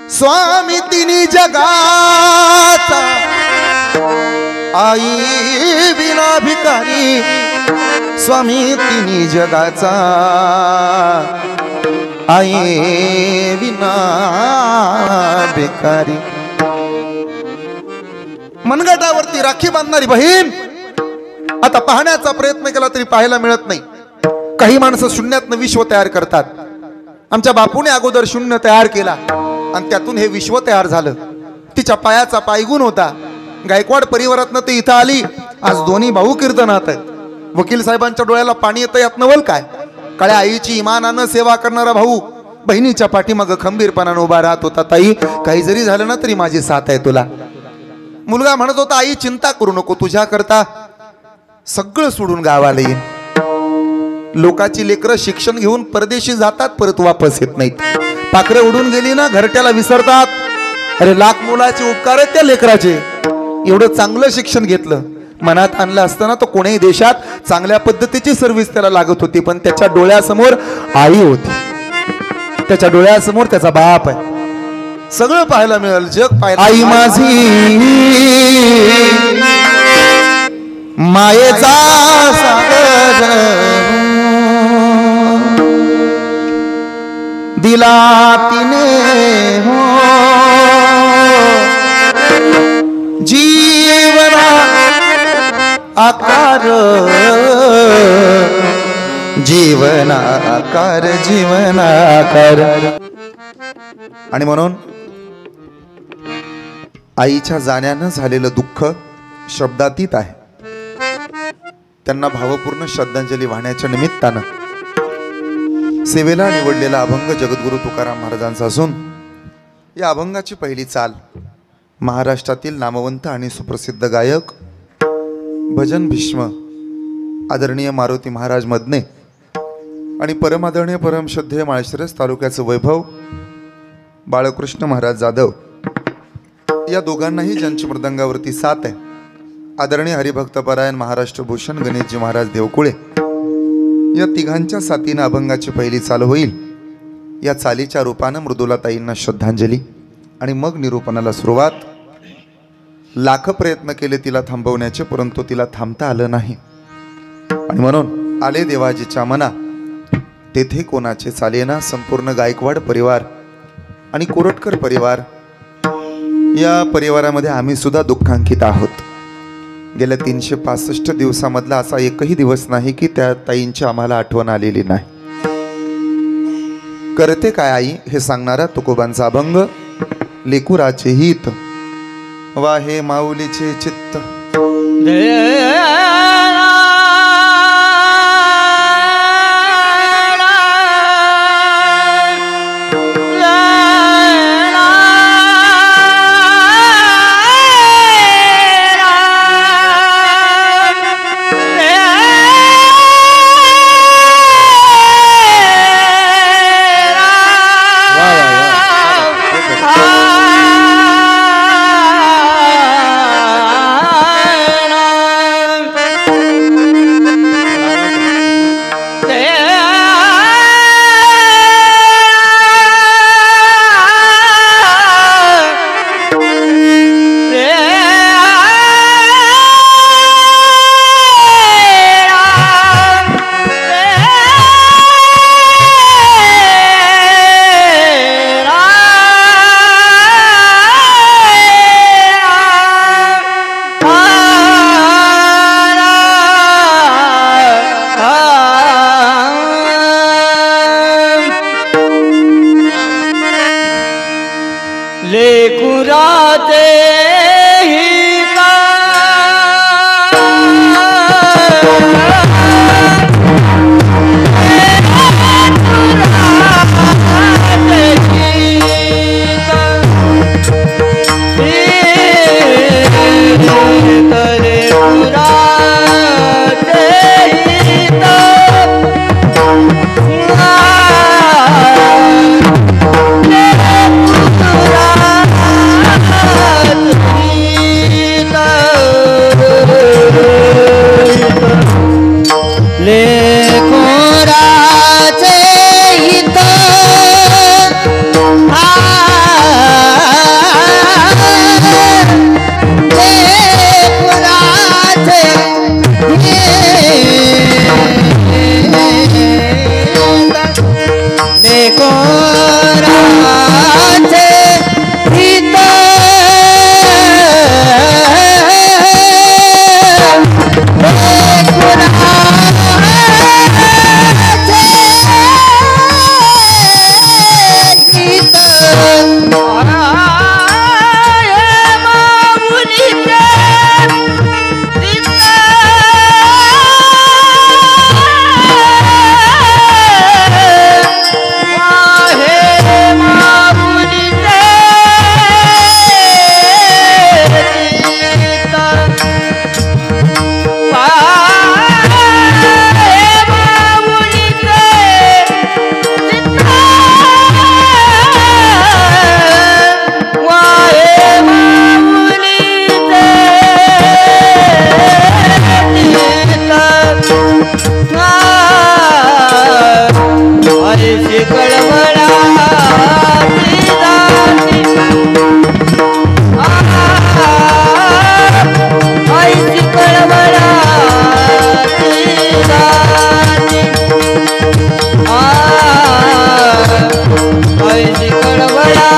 स्वामी तिन्ही जगाचा आई विना भिकारी स्वामी तिन्ही जगाचा आई विना भिकारी। मनगटावरती राखी बांधणारी बहीण आता पाहण्याचा प्रयत्न केला तरी पाहायला मिळत नाही। काही माणसं शून्यातनं विश्व तयार करतात। आमच्या बापूने अगोदर शून्य तयार केला आणि त्यातून हे विश्व तयार झालं। तिच्या पायाचा पायगुण होता। गायकवाड परिवारातनं ते इथं आली। आज दोन्ही भाऊ कीर्तनात आहेत। वकील साहेबांच्या डोळ्याला पाणी येतं यात नवल काय। काळ्या आईची इमानानं सेवा करणारा भाऊ बहिणीच्या पाठीमागं खंबीरपणानं उभा राहत होता। ताई काही जरी झालं ना तरी माझी साथ आहे तुला। मुलगा म्हणत होता आई चिंता करू नको, तुझ्या करता सगळं सोडून गावाला येईन। लोकाची लेकरं शिक्षण घेऊन परदेशी जातात, परत वापस येत नाहीत। पाखरं उडून गेली ना घरट्याला विसरतात। अरे लाख मुलाचे उपकार आहेत त्या लेकराचे। एवढं चांगलं शिक्षण घेतलं, मनात आणलं असताना तो कोणीही देशात चांगल्या पद्धतीची सर्व्हिस त्याला लागत होती, पण त्याच्या डोळ्यासमोर आई होती, त्याच्या डोळ्यासमोर त्याचा बाप आहे। सगळं पाहायला मिळेल, जग पाहायला। आई माझी मायेचा सागर दिला तिने हो जीवना आकार जीवना आकार जीवना आकार। आणि म्हणून आईच्या जाण्यानं झालेलं दुःख शब्दातीत आहे। त्यांना भावपूर्ण श्रद्धांजली वाहण्याच्या निमित्तानं सेवेला निवडलेला अभंग जगद्गुरु तुकाराम महाराजांचा असून या अभंगाची पहिली चाल महाराष्ट्रातील नामवंत आणि सुप्रसिद्ध गायक भजन भीष्म आदरणीय मारुती महाराज मदने आणि परमादरणीय परमश्रद्धेय माळशिरस तालुक्याचं वैभव बाळकृष्ण महाराज जाधव या दोघांनाही ज्यांची मृदंगावरती साथ आहे आदरणीय हरिभक्तपरायण महाराष्ट्र भूषण गणेशजी महाराज देवकुळे या तिघांच्या साथीनं अभंगाची पहिली चाल होईल। या चालीच्या रूपानं मृदुलाताईंना श्रद्धांजली आणि मग निरूपणाला सुरुवात। लाख प्रयत्न केले तिला थांबवण्याचे, परंतु तिला थांबता आलं नाही आणि म्हणून आले देवाजीच्या मना तेथे कोणाचे चालेना। संपूर्ण गायकवाड परिवार आणि कोरटकर परिवार या परिवारामध्ये आम्ही सुद्धा दुःखांकित आहोत। गेल्या 365 दिवसामधला असा एकही दिवस नाही की त्या ताईंची आम्हाला आठवण आलेली नाही। करते काय आई हे सांगणारा तुकोबांचा अभंग लेकुराचे हित वाहे माऊलीचे चित्त। Yeah.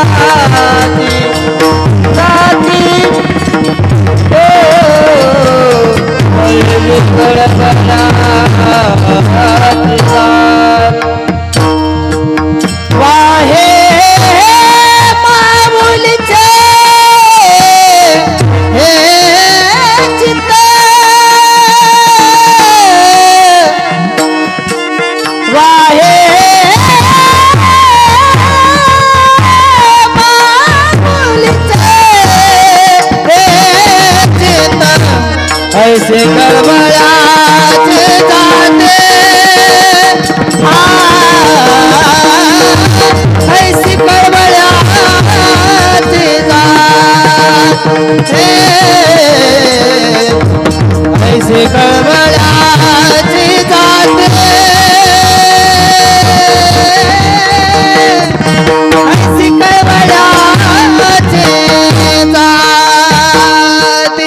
ऐसे करबलाचे जाते ऐसे करबलाचे जाते ऐसे करबलाचे जाते ऐसे करबलाचे जाते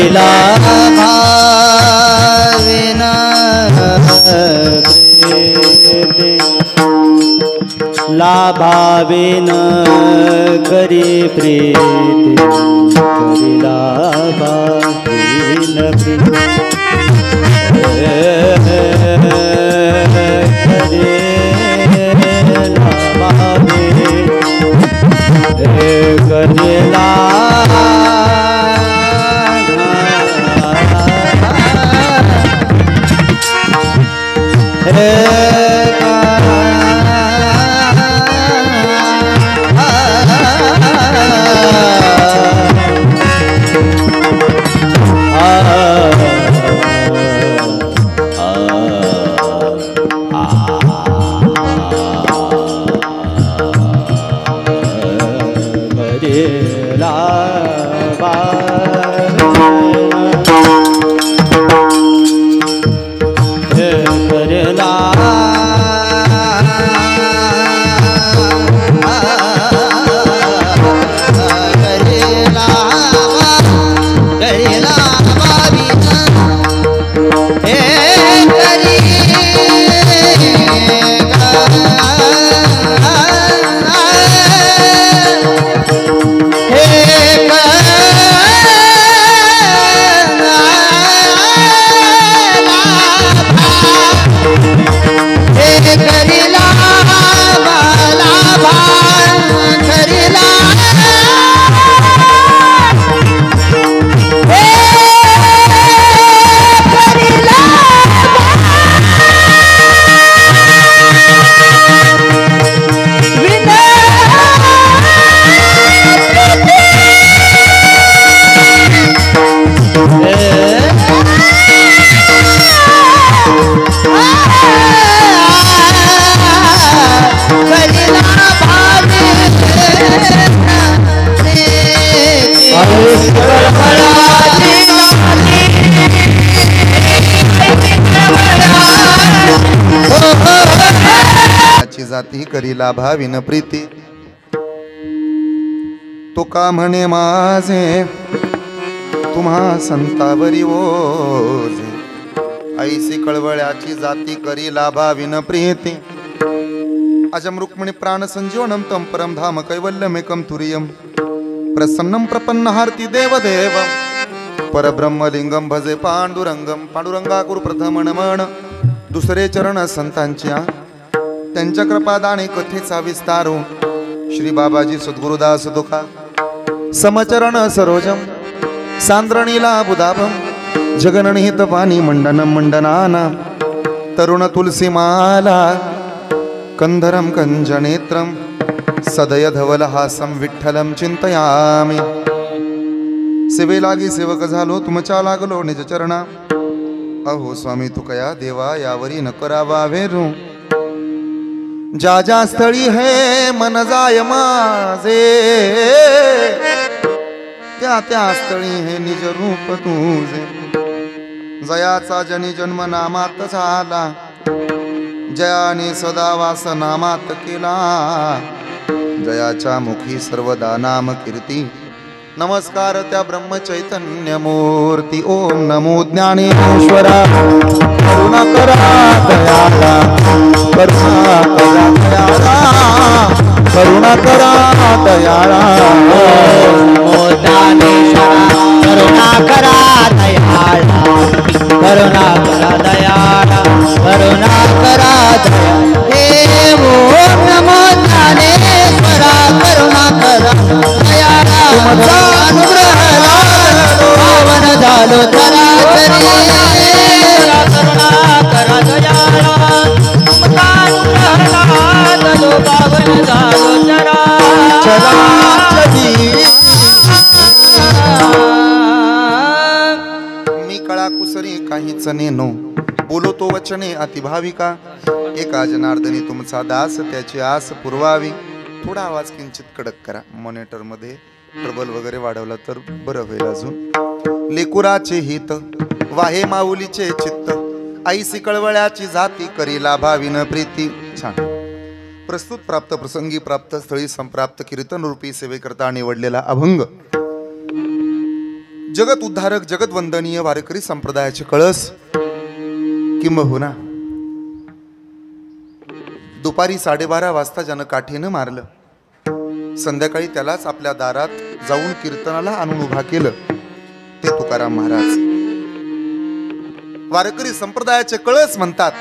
करीला भाविन प्रीती लाभाविन करी प्रीती करीला भाविन प्रीती करीला जाती करीला भाविन प्रीती तो का म्हणे माझे तुम्हा संतावरी ओझे ऐसी कळवळ्याची जाती करीला भाविन प्रीती अजम रुक्मिणी प्राण संजीवनम तम परम धाम कैवल्यमेकम तुरीयम प्रसन्नम प्रपन्नहार्ती देवदेव परब्रह्मलिंगम भजे पांडुरंगम पांडुरंगा कुरु प्रथम नमन दुसरे चरण संतांच्या त्यांच्या कृपादाने कथेचा विस्तारो श्री बाबाजी सद्गुरुदास दुखा समचरण सरोजम सांद्रणीला बुधाभम जगननिहित पाणी मंडनम मंडनाना तरुण तुलसी माला कंधरम कंजनेत्रम सदय धवल हासम विठ्ठलम चिंतयामि सेवेलागी सेवक झालो तुमच्या लागलो निज चरणा अहो स्वामी तुकया देवा यावरी न करावा वेरू ज्या ज्या स्थळी हे मन जाय माझे त्या त्या स्थळी हे निज रूप तुझे जयाचा जनी जन्म नामात झाला जयाने सदा वास नामात केला जयाच्या मुखी सर्वदा नाम कीर्ती नमस्कार त्या ब्रह्म चैतन्य मूर्ती ओम नमो ज्ञानेश्वरा करुणा करा दयाला करुणा करा दयाला करुणा करा दयाला नमो ज्ञानेश्वरा करुणा करा दयाला करुणा करा दयाला करुणा करा दयाला हे ओम नमो ज्ञानेश्वरा करुणा करा दयाला तुमचा अनुग्रह पावन झालो चराचरी करुणा करा दयाला तुमचा अनुग्रह झालो पावन झालो चराचरी मी कळा कुसरी काहीच नेनो बोलतो वचने अतिभाविका एका जनार्दनी तुमचा दास त्याची आस पुरवावी थोडा आवाज किंचित कडक करा मॉनिटर मध्ये ट्रबल वगैरे वाढवला तर बरं होईल अजून लेकुराचे हित वाहे माऊलीचे चित्त ऐसी कळवळ्याची जाती करीला भाविन प्रीती छान प्रस्तुत प्राप्त प्रसंगी प्राप्त स्थळी संप्राप्त कीर्तन रूपी सेवेकरता निवडलेला अभंग जगत उद्धारक जगत वंदनीय वारकरी संप्रदायाचे कळस किंबहुना दुपारी 12:30 वाजता ज्यानं काठीनं मारलं, संध्याकाळी त्यालाच आपल्या दारात जाऊन कीर्तनाला आणून उभा केलं, ते तुकाराम महाराज. वारकरी संप्रदायाचे कळस म्हणतात,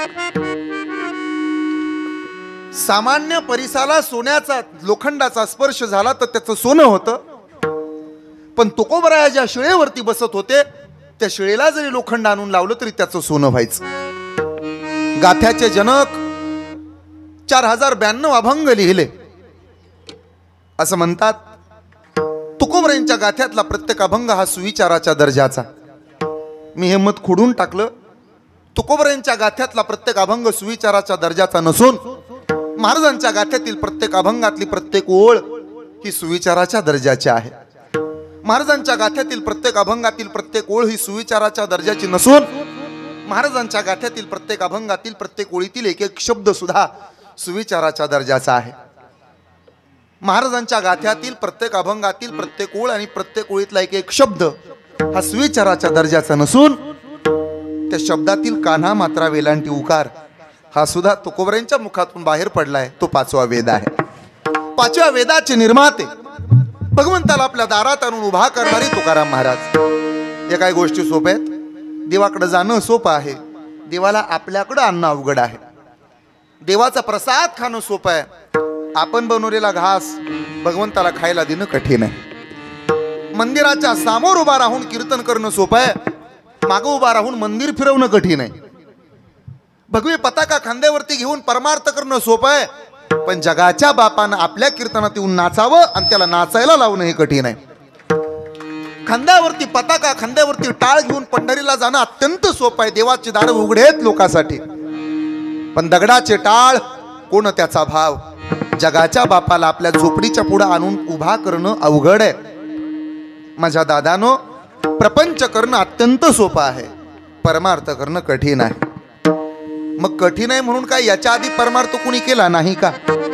सामान्य परिसाला सोन्याचा लोखंडाचा स्पर्श झाला तर त्याचं सोनं होतं, पण तुकोबराया ज्या शिळेवरती बसत होते त्या शिळेला जरी लोखंड आणून लावलं तरी त्याचं सोनं व्हायचं. गाथ्याचे जनक 4092 अभंग लिहिले. असं म्हणतात, तुकोबरायांच्या गाथ्यातला प्रत्येक अभंग हा सुविचाराच्या दर्जाचा. मी हे मत खोडून टाकलं. तुकोबरायांच्या गाथ्यातला प्रत्येक अभंग सुविचाराच्या दर्जाचा नसून महाराजांच्या गाथ्यातील प्रत्येक अभंगातली प्रत्येक ओळ ही सुविचाराच्या दर्जाची आहे. महाराजांच्या गाथ्यातील प्रत्येक अभंगातील प्रत्येक ओळ ही सुविचाराच्या दर्जाची नसून महाराजांच्या गाथ्यातील प्रत्येक अभंगातील प्रत्येक ओळीतील एक एक शब्द सुद्धा सुविचाराच्या दर्जाचा आहे. महाराजांच्या गाथ्यातील प्रत्येक अभंगातील प्रत्येक ओळ आणि प्रत्येक ओळीतला एक एक शब्द हा सुविचाराच्या दर्जाचा नसून त्या शब्दातील कान्हा मात्रा वेलांटी उकार हा सुद्धा तुकोबरायांच्या मुखातून बाहेर पडलाय. तो 5वा वेद आहे. 5व्या वेदाचे निर्माते, भगवंताला आपल्या दारात आणून उभा करणारे तुकाराम महाराज. या काही गोष्टी सोप्या आहेत. देवाकडे जाणं सोपं आहे, देवाला आपल्याकडं आणणं अवघड आहे. देवाचा प्रसाद खाणं सोपं आहे, आपण बनवलेला घास भगवंताला खायला देणं कठीण आहे. मंदिराच्या समोर उभा राहून कीर्तन करणं सोपं आहे, मागं उभा राहून मंदिर फिरवणं कठीण आहे. भगवी पताका खांद्यावरती घेऊन परमार्थ करणं सोपं आहे, पण जगाच्या बापानं आपल्या कीर्तनात येऊन नाचावं आणि त्याला नाचायला लावणं हे कठीण आहे. खांद्यावरती पताका खांद्यावरती टाळ घेऊन पंढरीला जाणं अत्यंत सोपं आहे. देवाची दारं उघडे आहेत लोकांसाठी, पण दगडाचे टाळ कोण त्याचा भाव जगाच्या बापाला आपल्या झोपडीच्या पुढे आणून उभा करणं अवघड आहे. माझ्या दादानो, प्रपंच करणं अत्यंत सोपं आहे, परमार्थ करणं कठीण आहे. मग कठीण आहे म्हणून काय याच्या आधी परमार्थ कुणी केला नाही का?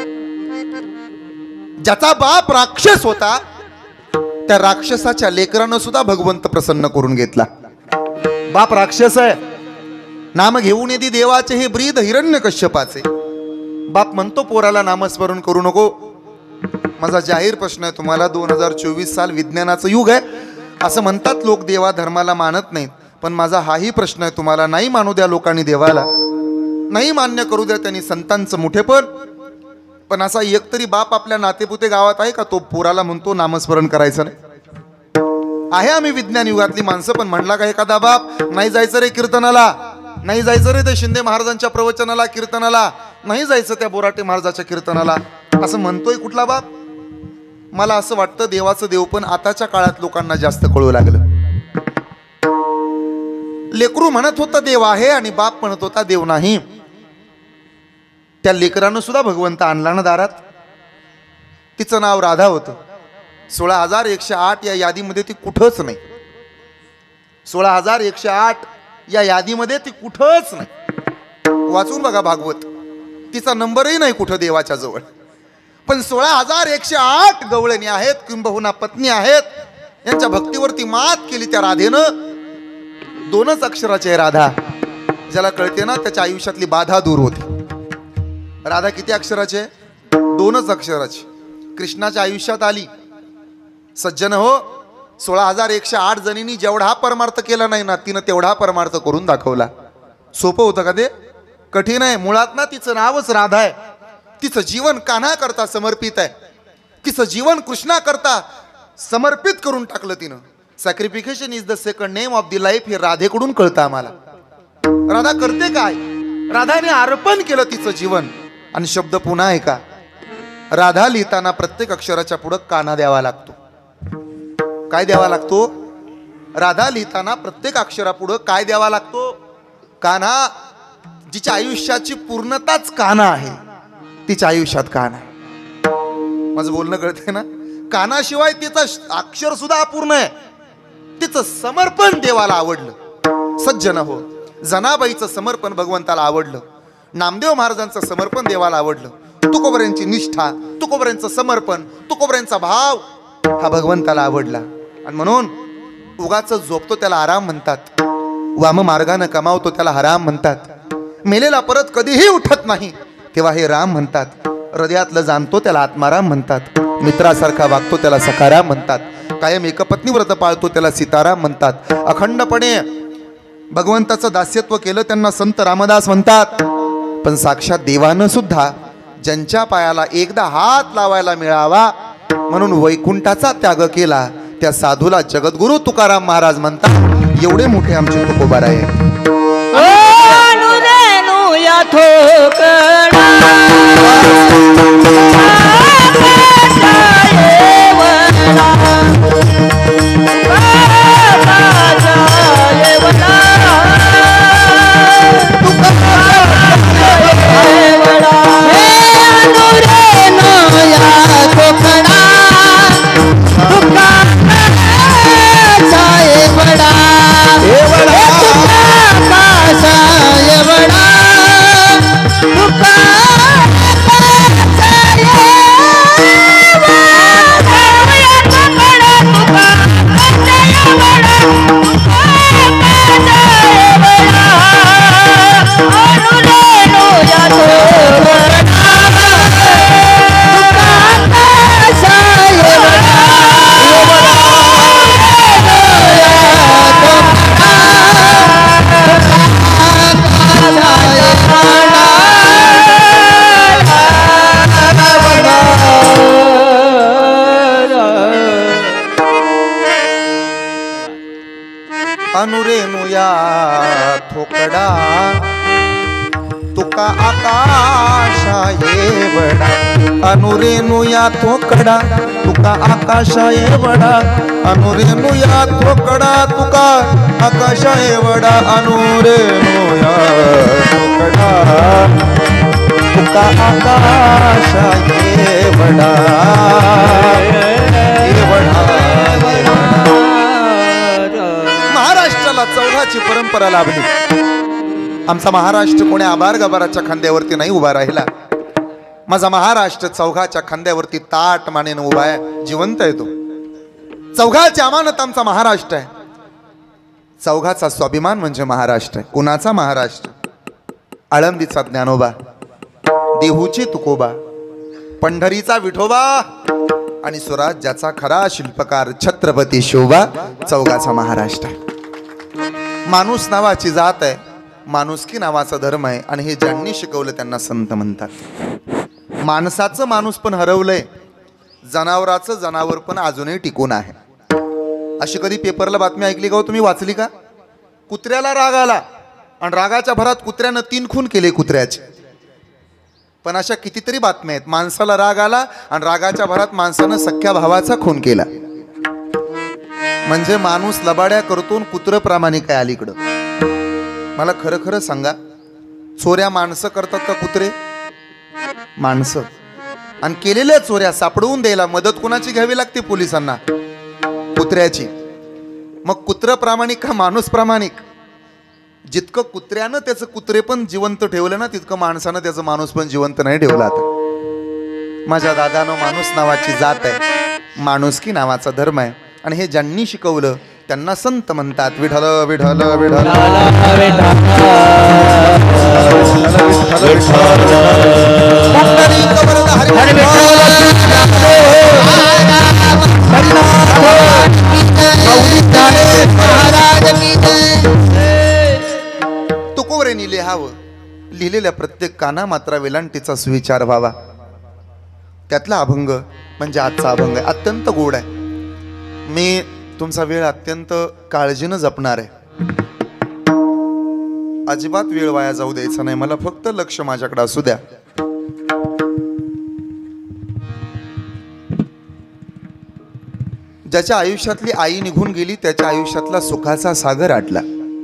ज्याचा बाप राक्षस होता त्या राक्षसाच्या लेकरानं सुद्धा भगवंत प्रसन्न करून घेतला. बाप राक्षस आहे, नाम घेऊन येते देवाचे हे ब्रीद हिरण्यकश्यपाचे. बाप म्हणतो पोराला नामस्मरण करू नको. माझा जाहीर प्रश्न आहे तुम्हाला, 2024 साल विज्ञानाचं युग आहे. असं म्हणतात लोक देवा धर्माला मानत नाहीत, पण माझा हाही प्रश्न आहे तुम्हाला, नाही मानू द्या लोकांनी देवाला, नाही मान्य करू द्या त्यांनी संतांचं मोठेपण, पण असा एक तरी बाप आपल्या नातेपुते गावात आहे का तो पोराला म्हणतो नामस्मरण करायचं नाही? आहे आम्ही विज्ञान युगातली माणसं, पण म्हणला का एखादा बाप नाही जायचं रे कीर्तनाला, नाही जायचं रे ते शिंदे महाराजांच्या प्रवचनाला कीर्तनाला, नाही जायचं त्या बोराटे महाराजाच्या कीर्तनाला, असं म्हणतोय कुठला बाप? मला असं वाटतं देवाचं देवपण आताच्या काळात लोकांना जास्त कळू लागलं. लेकरू म्हणत होतं देव आहे आणि बाप म्हणत होता देव नाही. त्या लेकरानं सुद्धा भगवंत आणला ना दारात. तिचं नाव राधा होतं. 16,108 या यादीमध्ये ती कुठंच नाही. 16,108 या यादीमध्ये ती कुठंच नाही. वाचून बघा भागवत, तिचा नंबरही नाही कुठं देवाच्या जवळ. पण 16,108 गवळणी आहेत, किंबहुना पत्नी आहेत. यांच्या भक्तीवरती मात केली त्या राधेनं. 2च अक्षराची आहे राधा. ज्याला कळते ना त्याच्या आयुष्यातली बाधा दूर होते. राधा किती अक्षराची आहे? 2च अक्षराची. कृष्णाच्या आयुष्यात आली. सज्जन हो, 16,108 जणींनी जेवढा परमार्थ केला नाही ना, तिनं तेवढा परमार्थ करून दाखवला. सोपं होतं का ते? कठीण आहे. मुळात ना तिचं नावच राधा आहे. तिचं जीवन कान्हा करता समर्पित आहे. तिचं जीवन कृष्णा करता समर्पित करून टाकलं तिनं. Sacrification is the second name of the life हे राधेकडून कळतं आम्हाला. राधा करते काय? राधाने अर्पण केलं तिचं जीवन. आणि शब्द पुन्हा आहे का, राधा लिहिताना प्रत्येक अक्षराच्या पुढे काना द्यावा लागतो. काय द्यावा लागतो? राधा लिहिताना प्रत्येक अक्षरापुढे काय द्यावा लागतो? कान्हा. जिच्या आयुष्याची पूर्णताच कान्हा आहे, तिच्या आयुष्यात कान्हा आहे. माझं बोलणं कळतंय ना? कानाशिवाय तिचं अक्षर सुद्धा अपूर्ण आहे. तिचं समर्पण देवाला आवडलं. सज्जन हो, जनाबाईचं समर्पण भगवंताला आवडलं. नामदेव महाराजांचं समर्पण देवाला आवडलं. तुकोबऱ्यांची निष्ठा, तुकोबऱ्यांचं समर्पण, तुकोबऱ्यांचा भाव हा भगवंताला आवडला. आणि म्हणून उगाच झोपतो त्याला आराम म्हणतात, वाम मार्गानं कमावतो त्याला हराम म्हणतात, मेलेला परत कधीही उठत नाही तेव्हा हे राम म्हणतात, हृदयातलं जाणतो त्याला आत्माराम म्हणतात, मित्रासारखा वागतो त्याला सखाराम म्हणतात, कायम एकपत्नी व्रत पाळतो त्याला सीताराम म्हणतात, अखंडपणे भगवंताचं दास्यत्व केलं त्यांना संत रामदास म्हणतात. पण साक्षात देवानं सुद्धा ज्यांच्या पायाला एकदा हात लावायला मिळावा म्हणून वैकुंठाचा त्याग केला त्या साधूला जगद्गुरु तुकाराम महाराज म्हणतात. एवढे मोठे आमचे तुकोबाराय. अनुरेनुया थोकडा तुका आकाशा एवढा, अनुरेनुया थोकडा तुका आकाशा एवढा, अनुरेनुया थोकडा तुका आकाशा एवढा, अनुरेनुया थोकडा तुका आकाशा एवढा एवढा. महाराष्ट्राला चौघाची परंपरा लाभली. आमचा महाराष्ट्र कोणी आभार गबाराच्या खांद्यावरती नाही उभा राहिला. माझा महाराष्ट्र चौघाच्या खांद्यावरती ताट मानेनं उभा आहे, जिवंत आहे तो. चौघाची अमानत आमचा महाराष्ट्र आहे. चौघाचा स्वाभिमान म्हणजे महाराष्ट्र आहे. कुणाचा महाराष्ट्र? आळंदीचा ज्ञानोबा, देहूची तुकोबा, पंढरीचा विठोबा आणि स्वराज्याचा खरा शिल्पकार छत्रपती शिवबा. चौघाचा महाराष्ट्र आहे. माणूस नावाची जात आहे, माणुसकी नावाचा धर्म आहे आणि हे ज्यांनी शिकवलं त्यांना संत म्हणतात. माणसाचं माणूस पण हरवलंय, जनावराचं जनावर पण अजूनही टिकून आहे. अशी कधी पेपरला बातमी ऐकली का हो? तुम्ही वाचली का? कुत्र्याला राग आला आणि रागाच्या भरात कुत्र्यानं 3 खून केले कुत्र्याचे. पण अशा कितीतरी बातम्या आहेत, माणसाला राग आला आणि रागाच्या भरात माणसानं सख्या भावाचा खून केला. म्हणजे माणूस लबाड्या करतो, कुत्र प्रामाणिक आहे अलीकडं. मला खरं खरं सांगा, चोऱ्या माणसं करतात का कुत्रे? माणसं. आणि केलेल्या चोऱ्या सापडवून द्यायला मदत कोणाची घ्यावी लागते? पोलिसांना, कुत्र्याची. मग कुत्र प्रामाणिक का माणूस प्रामाणिक? जितकं कुत्र्यानं त्याचं कुत्रे पण जिवंत ठेवलं ना, तितकं माणसानं त्याचं माणूस पण जिवंत नाही ठेवला. आता माझ्या दादानं माणूस नावाची जात आहे, माणुसकी नावाचा धर्म आहे आणि हे ज्यांनी शिकवलं त्यांना संत म्हणतात. विठ्ठल विठ्ठल विठ्ठल तुकोबरेनी लिहावं. लिहिलेल्या प्रत्येक काना मात्रा वेलांटीचा सुविचार व्हावा. त्यातला अभंग म्हणजे आजचा अभंग आहे, अत्यंत गोड आहे. मी तुमचा वेळ अत्यंत काळजीनं जपणार आहे. अजिबात वेळ वाया जाऊ द्यायचा नाही. मला फक्त लक्ष माझ्याकडे असू द्या. ज्याच्या आयुष्यातली आई निघून गेली त्याच्या आयुष्यातला सुखाचा सागर आटला.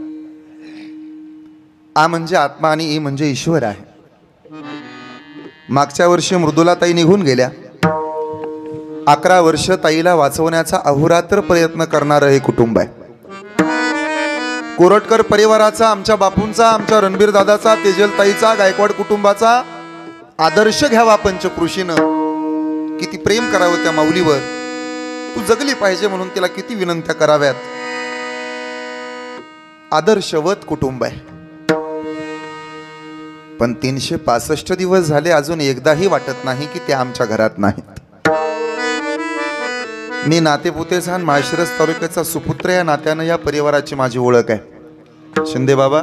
आ म्हणजे आत्मा आणि ई म्हणजे ईश्वर आहे. मागच्या वर्षी मृदुला ताई निघून गेल्या. 11 वर्ष ताईला वाचवण्याचा अहोरात्र प्रयत्न करणारं हे कुटुंब आहे. कोरटकर परिवाराचा, आमच्या बापूंचा, आमच्या रणबीर दादाचा, तेजल ताईचा, गायकवाड कुटुंबाचा आदर्श घ्यावा पंचकृषीनं. किती प्रेम करावं त्या माऊलीवर. तू जगली पाहिजे म्हणून तिला किती विनंत्या कराव्यात. आदर्शवत कुटुंब आहे. पण 365 दिवस झाले अजून एकदाही वाटत नाही की ते आमच्या घरात नाहीत. मी नातेपुतेचा आणि माळशिरस तालुक्याचा सुपुत्र या नात्यानं या परिवाराची माझी ओळख आहे. शिंदे बाबा,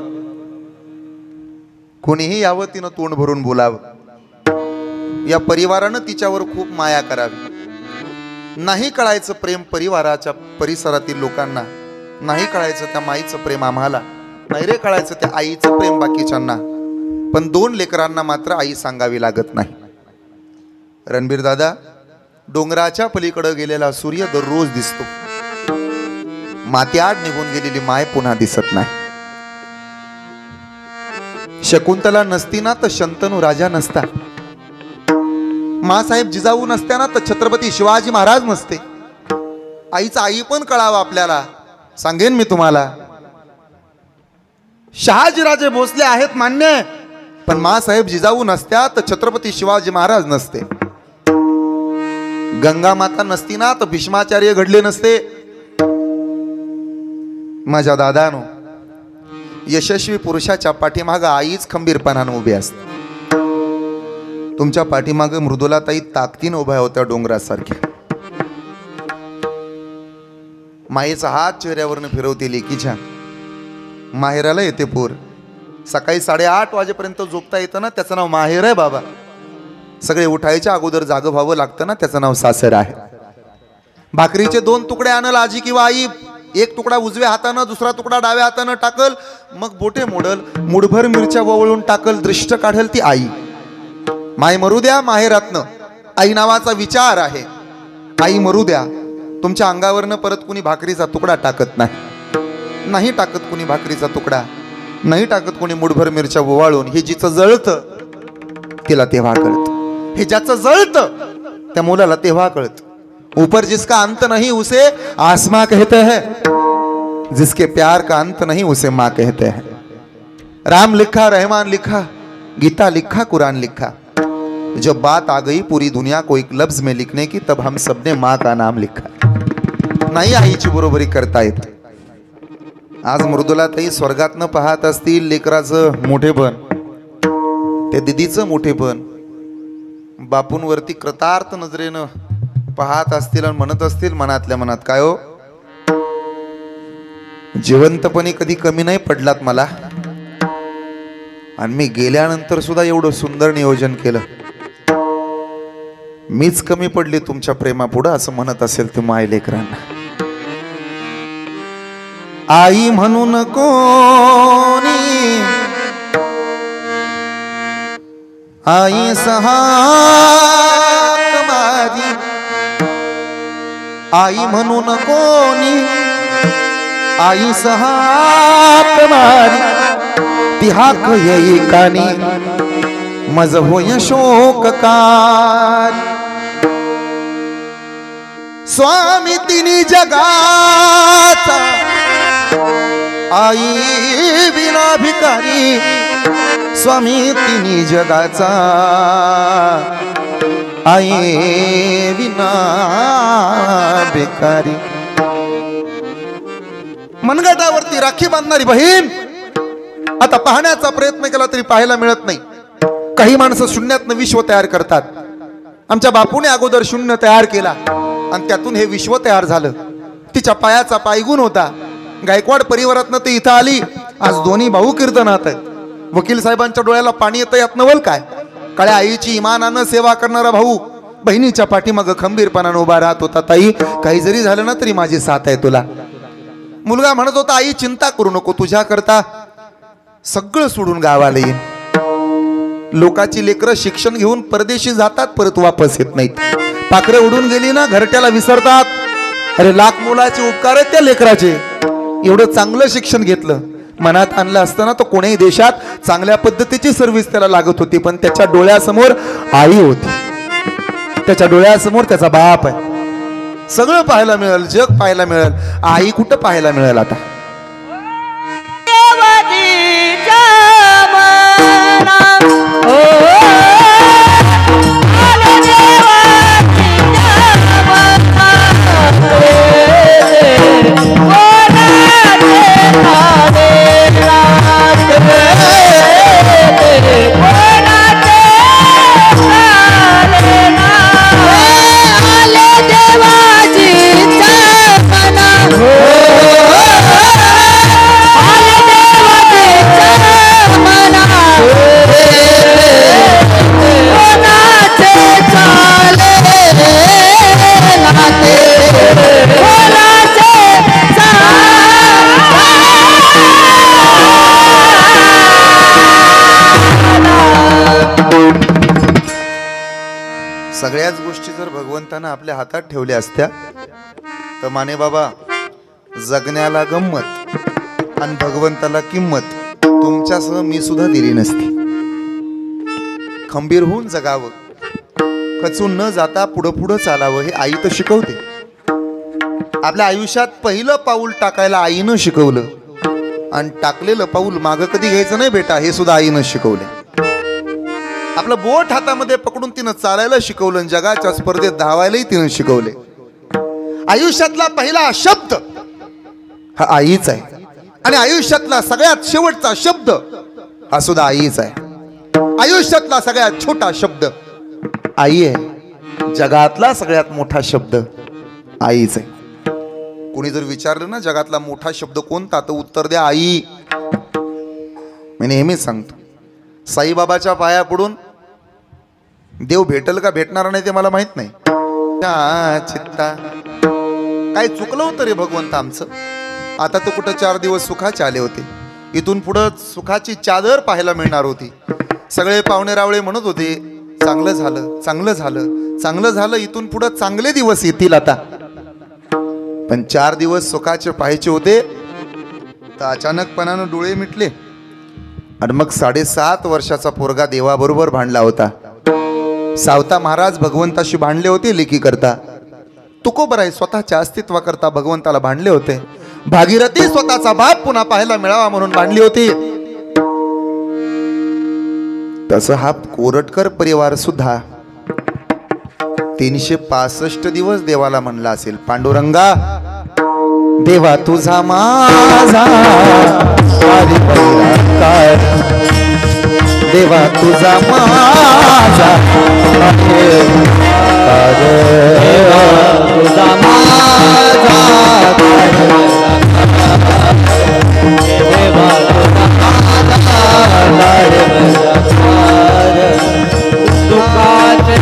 कोणीही यावं तिनं तोंड भरून बोलावं. या परिवारानं तिच्यावर खूप माया करावी. नाही कळायचं प्रेम परिवाराच्या परिसरातील लोकांना, नाही कळायचं त्या माईचं प्रेम आम्हाला, नाही रे कळायचं त्या आईचं प्रेम बाकीच्यांना. पण 2 लेकरांना मात्र आई सांगावी लागत नाही. रणबीर दादा, डोंगराच्या पलीकडे गेलेला सूर्य दररोज दिसतो, मातीआड निघून गेलेली माय पुन्हा दिसत नाही. शकुंतला नसती ना तर शंतनू राजा नसता. मासाहेब जिजाऊ नसत्या तर छत्रपती शिवाजी महाराज नसते. आईचा आई पण कळावा आपल्याला. सांगेन मी तुम्हाला, शहाजीराजे भोसले आहेत मान्य, पण मासाहेब जिजाऊ नसत्या तर छत्रपती शिवाजी महाराज नसते. गंगा माता नसती ना तर भीष्माचार्य घडले नसते. माझ्या दादानो, यशस्वी पुरुषाच्या पाठीमागं आईच खंबीरपणाने उभी असते. तुमच्या पाठीमागं मृदुलाताई ताकदीने उभ्या होत्या डोंगरासारख्या. मायेचा हात चेहऱ्यावरनं फिरवते लेकीच्या. माहेराला येते पोर. सकाळी 8:30 वाजेपर्यंत झोपता येतं ना, त्याचं नाव माहेर आहे बाबा. सगळे उठायच्या अगोदर जागं व्हावं लागतं ना, त्याचं नाव सासर आहे. भाकरीचे 2 तुकडे आणल आजी किंवा आई. एक तुकडा उजव्या हातानं, दुसरा तुकडा डाव्या हातानं टाकल, मग बोटे मोडल, मुठभर मिरच्या वळून टाकल, दृष्ट काढल ती आई. माय मरू द्या माहेरातनं, आई नावाचा विचार आहे. आई मरू द्या. तुमच्या अंगावरनं परत कुणी भाकरीचा तुकडा टाकत नाही. नाही टाकत कुणी भाकरीचा तुकडा, नाही टाकत कोणी मुठभर मिरच्या ओवाळून. हे जिचं जळतं तिला तेव्हा कळत. हे ज्याचं जळतं त्या मुलाला तेव्हा कळत. ऊपर जिसका अंत नहीं उसे आसमां कहते हैं, जिसके प्यार का अंत नहीं उसे माँ कहते हैं. राम लिखा, रहमान लिखा, गीता लिखा, कुरान लिखा. जब बात आ गई पूरी दुनिया को एक लफ्ज में लिखने की, तब हम सबने माँ का नाम लिखा. नाही आईची बरोबरी करता येत. आज मृदुलाताई स्वर्गातनं पाहत असतील लेकराचं मोठेपण, त्या दिदीचं मोठेपण, बापूंवरती कृतार्थ नजरेनं पाहत असतील आणि म्हणत असतील मनातल्या मनात, काय हो जिवंतपणे कधी कमी नाही पडलात मला, आणि मी गेल्यानंतर सुद्धा एवढं सुंदर नियोजन केलं, मीच कमी पडली तुमच्या प्रेमापुढं, असं म्हणत असेल ते माय लेकरांना. आई म्हणून कोणी, आई सहाक माझी, आई म्हणून कोणी, आई सहाक मारी, ती हाक येई कानी मज होय शोककारी. स्वामी तिनी जगाचा, आई विना भिकारी, स्वामी तिनी जगाचा, आई विना भिकारी. मनगटावरती राखी बांधणारी बहीण आता पाहण्याचा प्रयत्न केला तरी पाहायला मिळत नाही. काही माणसं शून्यातनं विश्व तयार करतात. आमच्या बापूने अगोदर शून्य तयार केला आणि त्यातून हे विश्व तयार झालं. तिच्या पायाचा पायगुण होता. गायकवाड परिवारातनं ते इथं आली. आज दोन्ही भाऊ कीर्तनात आहेत. वकील साहेबांच्या डोळ्याला पाणी येतं यात नवल काय. काळ्या आईची इमानानं सेवा करणारा भाऊ बहिणीच्या पाठीमागं खंबीरपणानं उभा राहत होता. ताई, काही जरी झालं ना तरी माझी साथ आहे तुला. मुलगा म्हणत होता, आई चिंता करू नको, तुझ्या करता सगळं सोडून गावाला येईन. लोकाची लेकरं शिक्षण घेऊन परदेशी जातात, परत वापस येत नाहीत. पाखरं उडून गेली ना घरट्याला विसरतात. अरे लाख मुलाचे उपकार आहेत त्या लेकराचे. एवढं चांगलं शिक्षण घेतलं, मनात आणलं असताना तो कोणीही देशात चांगल्या पद्धतीची सर्व्हिस त्याला लागत होती. पण त्याच्या डोळ्यासमोर आई होती, त्याच्या डोळ्यासमोर त्याचा बाप आहे. सगळं पाहायला मिळेल, जग पाहायला मिळेल, आई कुठं पाहायला मिळेल आता. Oh सगळ्याच गोष्टी जर भगवंतानं आपल्या हातात ठेवल्या असत्या तर माने बाबा जगण्याला गंमत आणि भगवंताला किंमत तुमच्यासह मी सुद्धा दिली नसती. खंबीर होऊन जगावं, खचून न जाता पुढं पुढं चालावं हे आई तर शिकवते. आपल्या आयुष्यात पहिलं पाऊल टाकायला आईनं शिकवलं आणि टाकलेलं पाऊल मागं कधी घ्यायचं नाही बेटा हे सुद्धा आईनं शिकवलं. आपलं बोट हातामध्ये पकडून तिनं चालायला शिकवलं आणि जगाच्या स्पर्धेत धावायलाही तिनं शिकवले. आयुष्यातला पहिला शब्द हा आईच आहे आणि आयुष्यातला सगळ्यात शेवटचा शब्द हा सुद्धा आईच आहे. आयुष्यातला सगळ्यात छोटा शब्द आई आहे, जगातला सगळ्यात मोठा शब्द आईच आहे. कोणी जर विचारलं ना जगातला मोठा शब्द कोणता तर उत्तर द्या आई. मी नेहमीच सांगतो साईबाबाच्या पाया पडून देव भेटल का भेटणार नाही ते मला माहित नाही. चित्ता काय चुकलं होतं रे भगवंत आमचं. आता तो कुठं 4 दिवस सुखाचे आले होते, इथून पुढं सुखाची चादर पाहायला मिळणार होती. सगळे पाहुणे रावळे म्हणत होते चांगलं झालं चांगलं झालं चांगलं झालं, इथून पुढं चांगले दिवस येतील आता. पण 4 दिवस सुखाचे पाहायचे होते तर अचानकपणानं डोळे मिटले आणि मग 7.5 वर्षाचा पोरगा देवाबरोबर भांडला होता. सावता महाराज भगवंताशी भांडले होते लेकी करता. तुकोबराई स्वतःच्या अस्तित्वाकरता भगवंताला भांडले होते. भागीरथी स्वतःचा बाप पुन्हा पाहायला मिळावा म्हणून भांडली होती. तसं हा कोरटकर परिवार सुद्धा 365 दिवस देवाला म्हणला असेल पांडुरंगा देवा तुझा माझा देवा तुझा माझा देवा तुझा माझा देवा दुःखाचे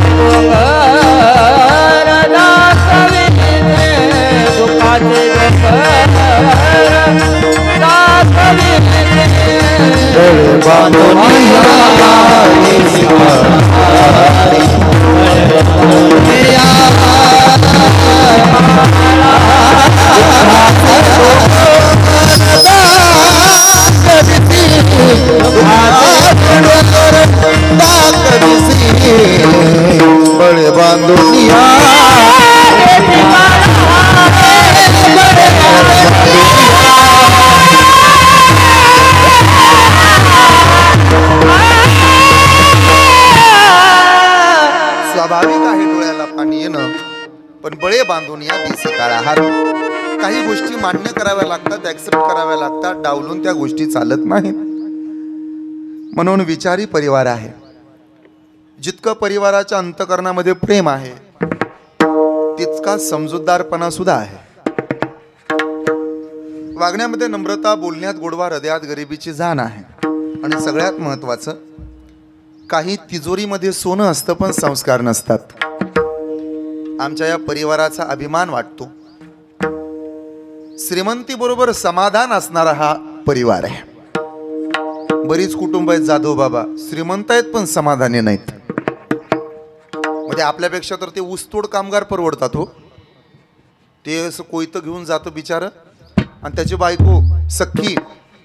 बड़े बांधुनिया स्वाभाविक आहे डोळ्याला पाणी येणं, पण बळे बांधून या देशी काळा हात. काही गोष्टी मान्य कराव्या लागतात, ऍक्सेप्ट कराव्या लागतात. डावलून त्या गोष्टी चालत नाहीत. म्हणून विचारी परिवार आहे. जितकं परिवाराच्या अंतकरणामध्ये प्रेम आहे तितका समजूतदारपणा सुद्धा आहे. वागण्यामध्ये नम्रता, बोलण्यात गोडवा, हृदयात गरिबीची जाण आहे. आणि सगळ्यात महत्वाचं काही तिजोरीमध्ये सोनं असतं पण संस्कार नसतात. आमच्या या परिवाराचा अभिमान वाटतो. श्रीमंती बरोबर समाधान असणारा हा परिवार आहे. बरीच कुटुंब आहेत जाधव बाबा श्रीमंत आहेत पण समाधानी नाहीत. म्हणजे आपल्यापेक्षा तर ते ऊसतोड कामगार परवडतात हो. ते असं कोयतं घेऊन जातं बिचारं आणि त्याची बायको सख्खी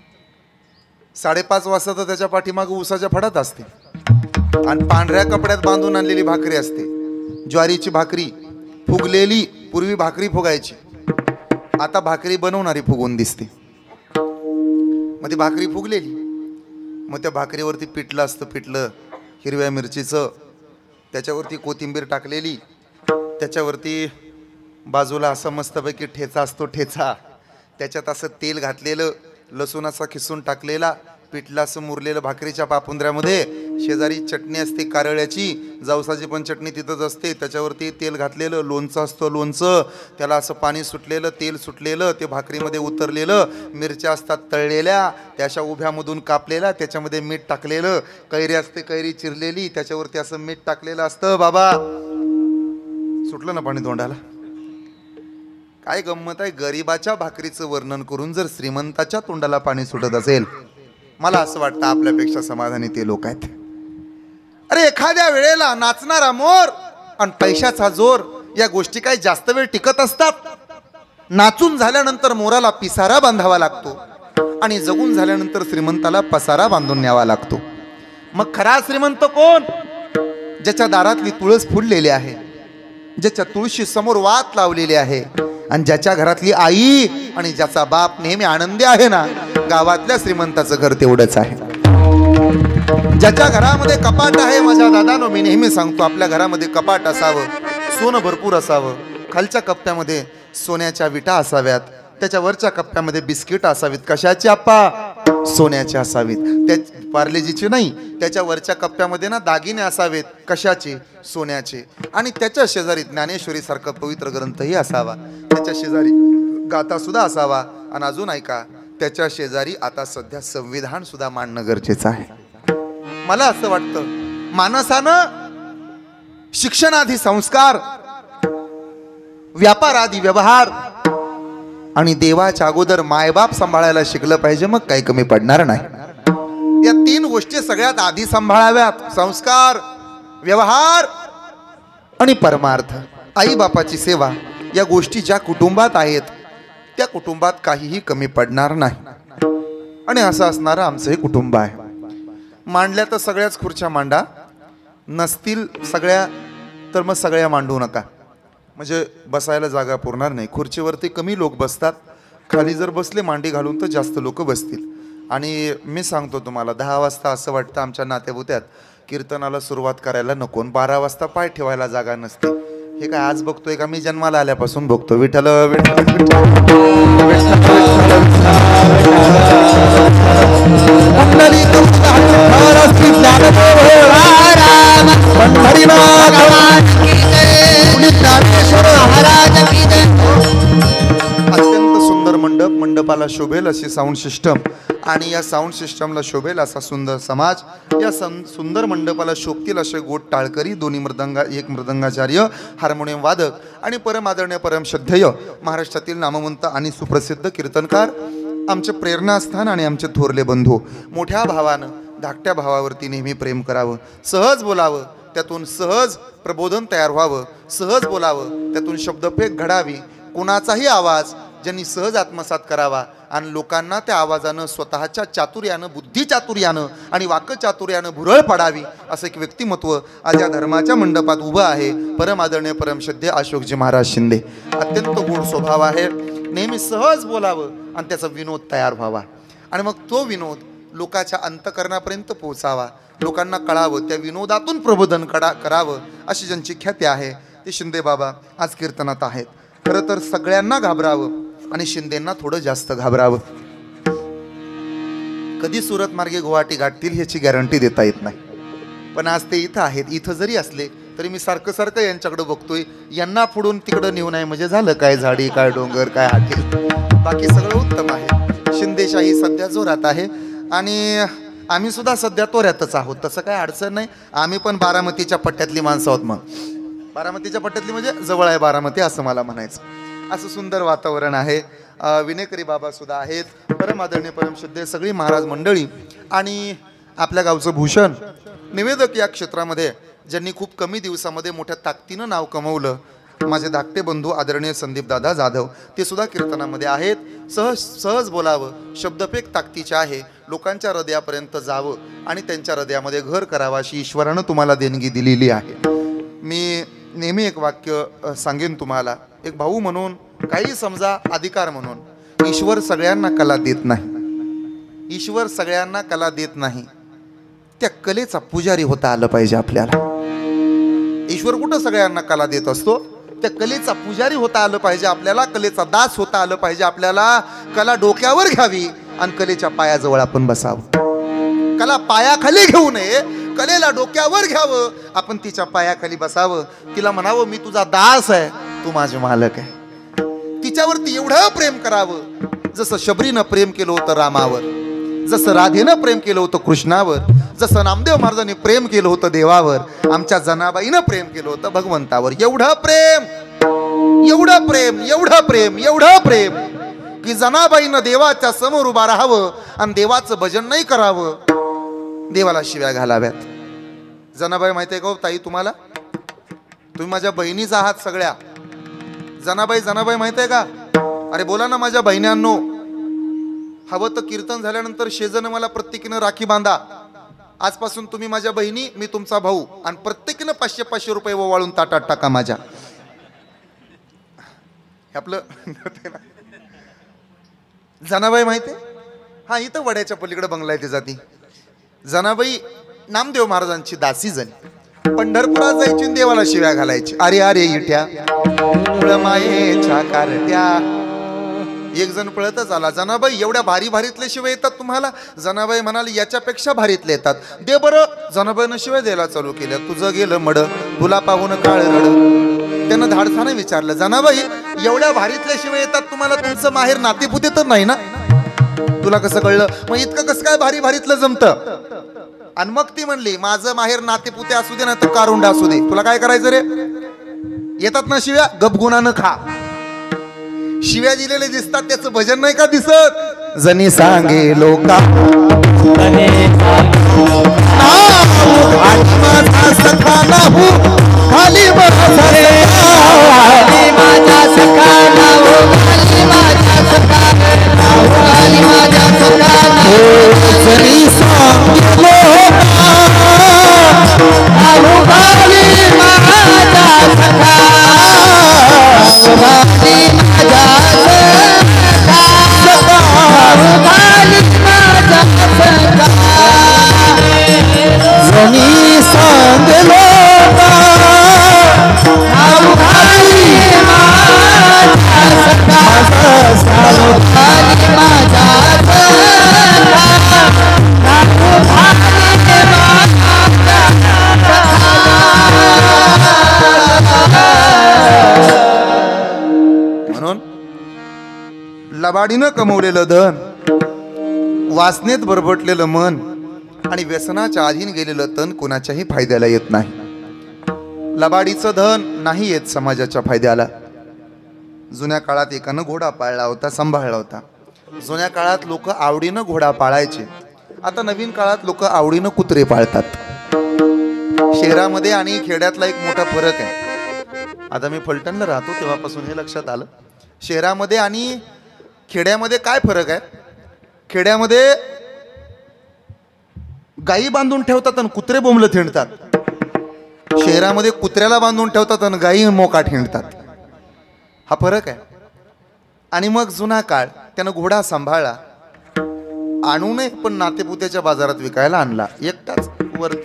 5:30 वाजता तर त्याच्या पाठीमागं ऊसाच्या फडात असते आणि पांढऱ्या कपड्यात बांधून आणलेली भाकरी असते. ज्वारीची भाकरी फुगलेली. पूर्वी भाकरी फुगायची, आता भाकरी बनवणारी फुगून दिसते. मग ती भाकरी फुगलेली, मग त्या भाकरीवरती पिठलं असतं, पिठलं हिरव्या मिरचीचं, त्याच्यावरती कोथिंबीर टाकलेली, त्याच्यावरती बाजूला असा मस्तपैकी ठेचा असतो ठेचा, त्याच्यात असं तेल घातलेलं, लसूण असा खिसून टाकलेला, पिठलं असं मुरलेलं भाकरीच्या पापुंद्र्यामध्ये, शेजारी चटणी असते कारळ्याची, जवसाची पण चटणी तिथंच असते, त्याच्यावरती तेल घातलेलं, लोणचं असतं लोणचं, त्याला असं पाणी सुटलेलं, तेल सुटलेलं, ते भाकरीमध्ये उतरलेलं, मिरच्या असतात तळलेल्या, त्या अशा उभ्यामधून कापलेल्या, त्याच्यामध्ये मीठ टाकलेलं, कैरी असते कैरी चिरलेली, त्याच्यावरती असं मीठ टाकलेलं असतं. बाबा सुटलं ना पाणी तोंडाला. काय गंमत आहे, गरिबाच्या भाकरीचं वर्णन करून जर श्रीमंताच्या तोंडाला पाणी सुटत असेल, मला असं वाटतं आपल्यापेक्षा समाधानी ते लोक आहेत. अरे एखाद्या वेळेला नाचणारा मोर आणि पैशाचा जोर या गोष्टी काही जास्त वेळ टिकत असतात. नाचून झाल्यानंतर मोराला पिसारा बांधावा लागतो आणि जगून झाल्यानंतर श्रीमंताला पसारा बांधून न्यावा लागतो. मग खरा श्रीमंत कोण? ज्याच्या दारातली तुळस फुललेली आहे, ज्याच्या तुळशी समोर वात लावलेली आहे, आणि ज्याच्या घरातली आई आणि ज्याचा बाप नेहमी आनंदी आहे ना, गावातल्या श्रीमंताचं घर तेवढंच आहे. ज्याच्या घरामध्ये कपाट आहे, माझ्या दादानो मी नेहमी सांगतो, आपल्या घरामध्ये कपाट असावं, सोनं भरपूर असावं, खालच्या कप्प्यामध्ये सोन्याच्या विटा असाव्यात, त्याच्या वरच्या कप्प्यामध्ये बिस्किट असावीत. कशाची आप्पा? सोन्याचे असावीत. त्या पार्लेजीचे नाही, त्याच्या वरच्या कप्प्यामध्ये ना दागिने असावेत. कशाचे? सोन्याचे. आणि त्याच्या शेजारी ज्ञानेश्वरी सारखा पवित्र ग्रंथही असावा, त्याच्या शेजारी गाथा सुद्धा असावा. आणि अजून ऐका, त्याच्या शेजारी आता सध्या संविधान सुद्धा मांडणं गरजेचं आहे. मला असं वाटतं, माणसानं शिक्षणाआधी संस्कार, व्यापाराआधी व्यवहार आणि देवाच्या अगोदर मायबाप सांभाळायला शिकलं पाहिजे. मग काही कमी पडणार नाही. या 3 गोष्टी सगळ्यात आधी सांभाळाव्यात: संस्कार, व्यवहार आणि परमार्थ. आई बापाची सेवा या गोष्टी ज्या कुटुंबात आहेत त्या कुटुंबात काहीही कमी पडणार नाही. आणि असं असणारं आमचं हे कुटुंब आहे. मांडल्या तर सगळ्याच खुर्च्या मांडा, नसतील सगळ्या तर मग सगळ्या मांडू नका, म्हणजे बसायला जागा पुरणार नाही. खुर्चीवरती कमी लोक बसतात, खाली जर बसले मांडी घालून तर जास्त लोक बसतील. आणि मी सांगतो तुम्हाला, 10 वाजता असं वाटतं आमच्या नातेपुत्यात कीर्तनाला सुरुवात करायला नको, 12 वाजता पाय ठेवायला जागा नसते. हे काय आज बघतोय का? मी जन्माला आल्यापासून बघतो. विठ्ठल विठ्ठल अत्यंत सुंदर मंडप, मंडपाला शोभेल अशी साऊंड सिस्टम आणि या साऊंड सिस्टमला शोभेल असा सुंदर समाज. या सुंदर मंडपाला शोभतील असे गोट टाळकरी, दोन्ही एक मृदंगाचार्य, हार्मोनियम वादक आणि परम आदरणीय परम श्रद्धेय महाराष्ट्रातील नामवंत आणि सुप्रसिद्ध कीर्तनकार, आमचे प्रेरणास्थान आणि आमचे थोरले बंधू. मोठ्या भावानं धाकट्या भावावरती नेहमी प्रेम करावं, सहज बोलावं, त्यातून सहज प्रबोधन तयार व्हावं, सहज बोलावं, त्यातून शब्दफेक घडावी, कोणाचाही आवाज ज्यांनी सहज आत्मसात करावा आणि लोकांना त्या आवाजानं स्वतःच्या चातुर्यानं, बुद्धिचातुर्यानं आणि वाक्चातुर्यानं भुरळ पडावी असं एक व्यक्तिमत्व आज या धर्माच्या मंडपात उभं आहे. परम आदरणीय परमश्रद्धेय अशोकजी महाराज शिंदे. अत्यंत गोड स्वभाव आहे, नेहमी सहज बोलावं आणि त्याचा विनोद तयार व्हावा आणि मग तो विनोद लोकांच्या अंतकरणापर्यंत पोहोचावा, लोकांना कळावं, त्या विनोदातून प्रबोधन करावं अशी ज्यांची ख्याती आहे ते शिंदे बाबा आज कीर्तनात आहेत. खरं तर सगळ्यांना घाबरावं आणि शिंदेंना थोडं जास्त घाबरावं. कधी सुरत मार्गे गुवाहाटी गाठतील ह्याची गॅरंटी देता येत नाही, पण आज ते इथं आहेत. इथं जरी असले तरी मी सारखं सारखं यांच्याकडे बघतोय, यांना पुढून तिकडं नेऊ नये म्हणजे झालं काय, झाडी काय डोंगर काय हातील, बाकी सगळं उत्तम आहे. शिंदेशाही सध्या जोरात आहे आणि आम्ही सुद्धा सध्या तोऱ्यातच आहोत. तसं काय अडचण नाही, आम्ही पण बारामतीच्या पट्ट्यातली माणसं आहोत. मग बारामतीच्या पट्ट्यातली म्हणजे जवळ आहे बारामती असं मला म्हणायचं. असं सुंदर वातावरण आहे. विनेकरी बाबा सुद्धा आहेत, परम आदरणीय परमश्रद्धेय सगळी महाराज मंडळी आणि आपल्या गावचं भूषण निवेदक या क्षेत्रामध्ये ज्यांनी खूप कमी दिवसामध्ये मोठ्या ताकदीनं नाव कमवलं, माझे धाकटे बंधू आदरणीय संदीपदादा जाधव, ते सुद्धा कीर्तनामध्ये आहेत. सहज बोलावं, शब्दफेक ताकदीचे आहे, लोकांच्या हृदयापर्यंत जावं आणि त्यांच्या हृदयामध्ये घर करावं अशी ईश्वरानं तुम्हाला देणगी दिलेली आहे. मी नेहमी एक वाक्य सांगेन तुम्हाला, एक भाऊ म्हणून, काही समजा अधिकार म्हणून, ईश्वर सगळ्यांना कला देत नाही. ईश्वर सगळ्यांना कला देत नाही, त्या कलेचा पुजारी होता आलं पाहिजे आपल्याला. ईश्वर कुठं सगळ्यांना कला देत असतो, त्या कलेचा पुजारी होता आलं पाहिजे आपल्याला, कलेचा दास होता आलं पाहिजे आपल्याला. कला डोक्यावर घ्यावी आणि कलेच्या पायाजवळ आपण बसावं. कला पायाखाली घेऊ नये, कलेला डोक्यावर घ्यावं, आपण तिच्या पायाखाली बसावं, तिला म्हणावं मी तुझा दास आहे, तू माझे मालक आहे. तिच्यावरती एवढं प्रेम करावं जसं शबरीनं प्रेम केलं होतं रामावर, जसं राधेनं प्रेम केलं होतं कृष्णावर, जसं नामदेव महाराजांनी प्रेम केलं होतं देवावर, आमच्या जनाबाईनं प्रेम केलं होतं भगवंतावर. एवढं प्रेम, एवढं प्रेम, एवढं प्रेम, एवढं प्रेम की जनाबाईनं देवाच्या समोर उभा राहावं आणि देवाचं भजन नाही करावं, देवाला शिव्या घालाव्यात. जनाबाई माहिती आहे का ताई तुम्हाला, तुम्ही माझ्या बहिणीच आहात सगळ्या. जनाबाई जनाबाई माहित आहे का? अरे बोला ना माझ्या बहिण्यांनो. हवं तर कीर्तन झाल्यानंतर शेजानं मला प्रत्येकीनं राखी बांधा. आजपासून तुम्ही माझ्या बहिणी, मी तुमचा भाऊ, आणि प्रत्येकीनं 500-500 रुपये ओवाळून ताटात टाका माझ्या. आपलं जनाबाई माहिती आहे? हा, इथं वड्याच्या पलीकडे बंगला आहे त्याचा. ती जनाबाई नामदेव महाराजांची दासी झाली. पंढरपुरात जायची आणि देवाला शिव्या घालायची. अरे अरे इट्या मायेच्या कारट्या. एक जण पळतच आला. जनाबाई एवढ्या भारी भारीतले शिवाय येतात तुम्हाला? जनाबाई म्हणाली याच्यापेक्षा भारीतले येतात, दे बरं. जनाबाईनं शिवाय द्यायला चालू केल्या. तुझं गेलं मड, तुला पाहून काळ रड. त्यानं धाडसाने विचारलं, जनाबाई एवढ्या भारीतल्या शिवाय येतात तुम्हाला? तुमचं माहेर नातेपुते तर नाही ना? तुला कसं कळलं? मग इतकं कसं काय भारी भारीतलं जमतं? आणि मग ती म्हणली, माझं माहेर नातेपुते असू दे ना तर कारुंडा असू दे, तुला काय करायचं रे? येतात ना शिव्या, गपगुणानं खा. शिव्या दिलेले दिसतात, त्याचं भजन नाही का दिसत? जनी सांगे लोका खाली माझा सखा नाव, खाली माझा सखा नाव, खाली माझा सखा नाव. जनी सांगे लोका खाली माझा सखा, खाली माझा जनी सांगलो म्हणून लबाडीनं कमवलेलं धन, वासनेत बरबटलेलं मन आणि व्यसनाच्या अधीन गेलेलं तन कोणाच्याही फायद्याला येत नाही. लबाडीचं धन नाही येत समाजाच्या फायद्याला. जुन्या काळात एकानं घोडा पाळला होता, सांभाळला होता. जुन्या काळात लोक आवडीनं घोडा पाळायचे. आता नवीन काळात लोक आवडीनं कुत्रे पाळतात. शहरामध्ये आणि खेड्यातला एक मोठा फरक आहे. आता मी फलटणला राहतो तेव्हापासून हे लक्षात आलं. शहरामध्ये आणि खेड्यामध्ये काय फरक आहे? खेड्यामध्ये गायी बांधून ठेवतात आणि कुत्रे बोंबलं थिंडतात. शहरामध्ये कुत्र्याला बांधून ठेवतात आणि गायी मोका ठिणतात. हा फरक आहे. आणि मग जुना काळ, त्यानं घोडा सांभाळला, आणू नये पण नातेपुत्याच्या बाजारात विकायला आणला. एकटाच वर्त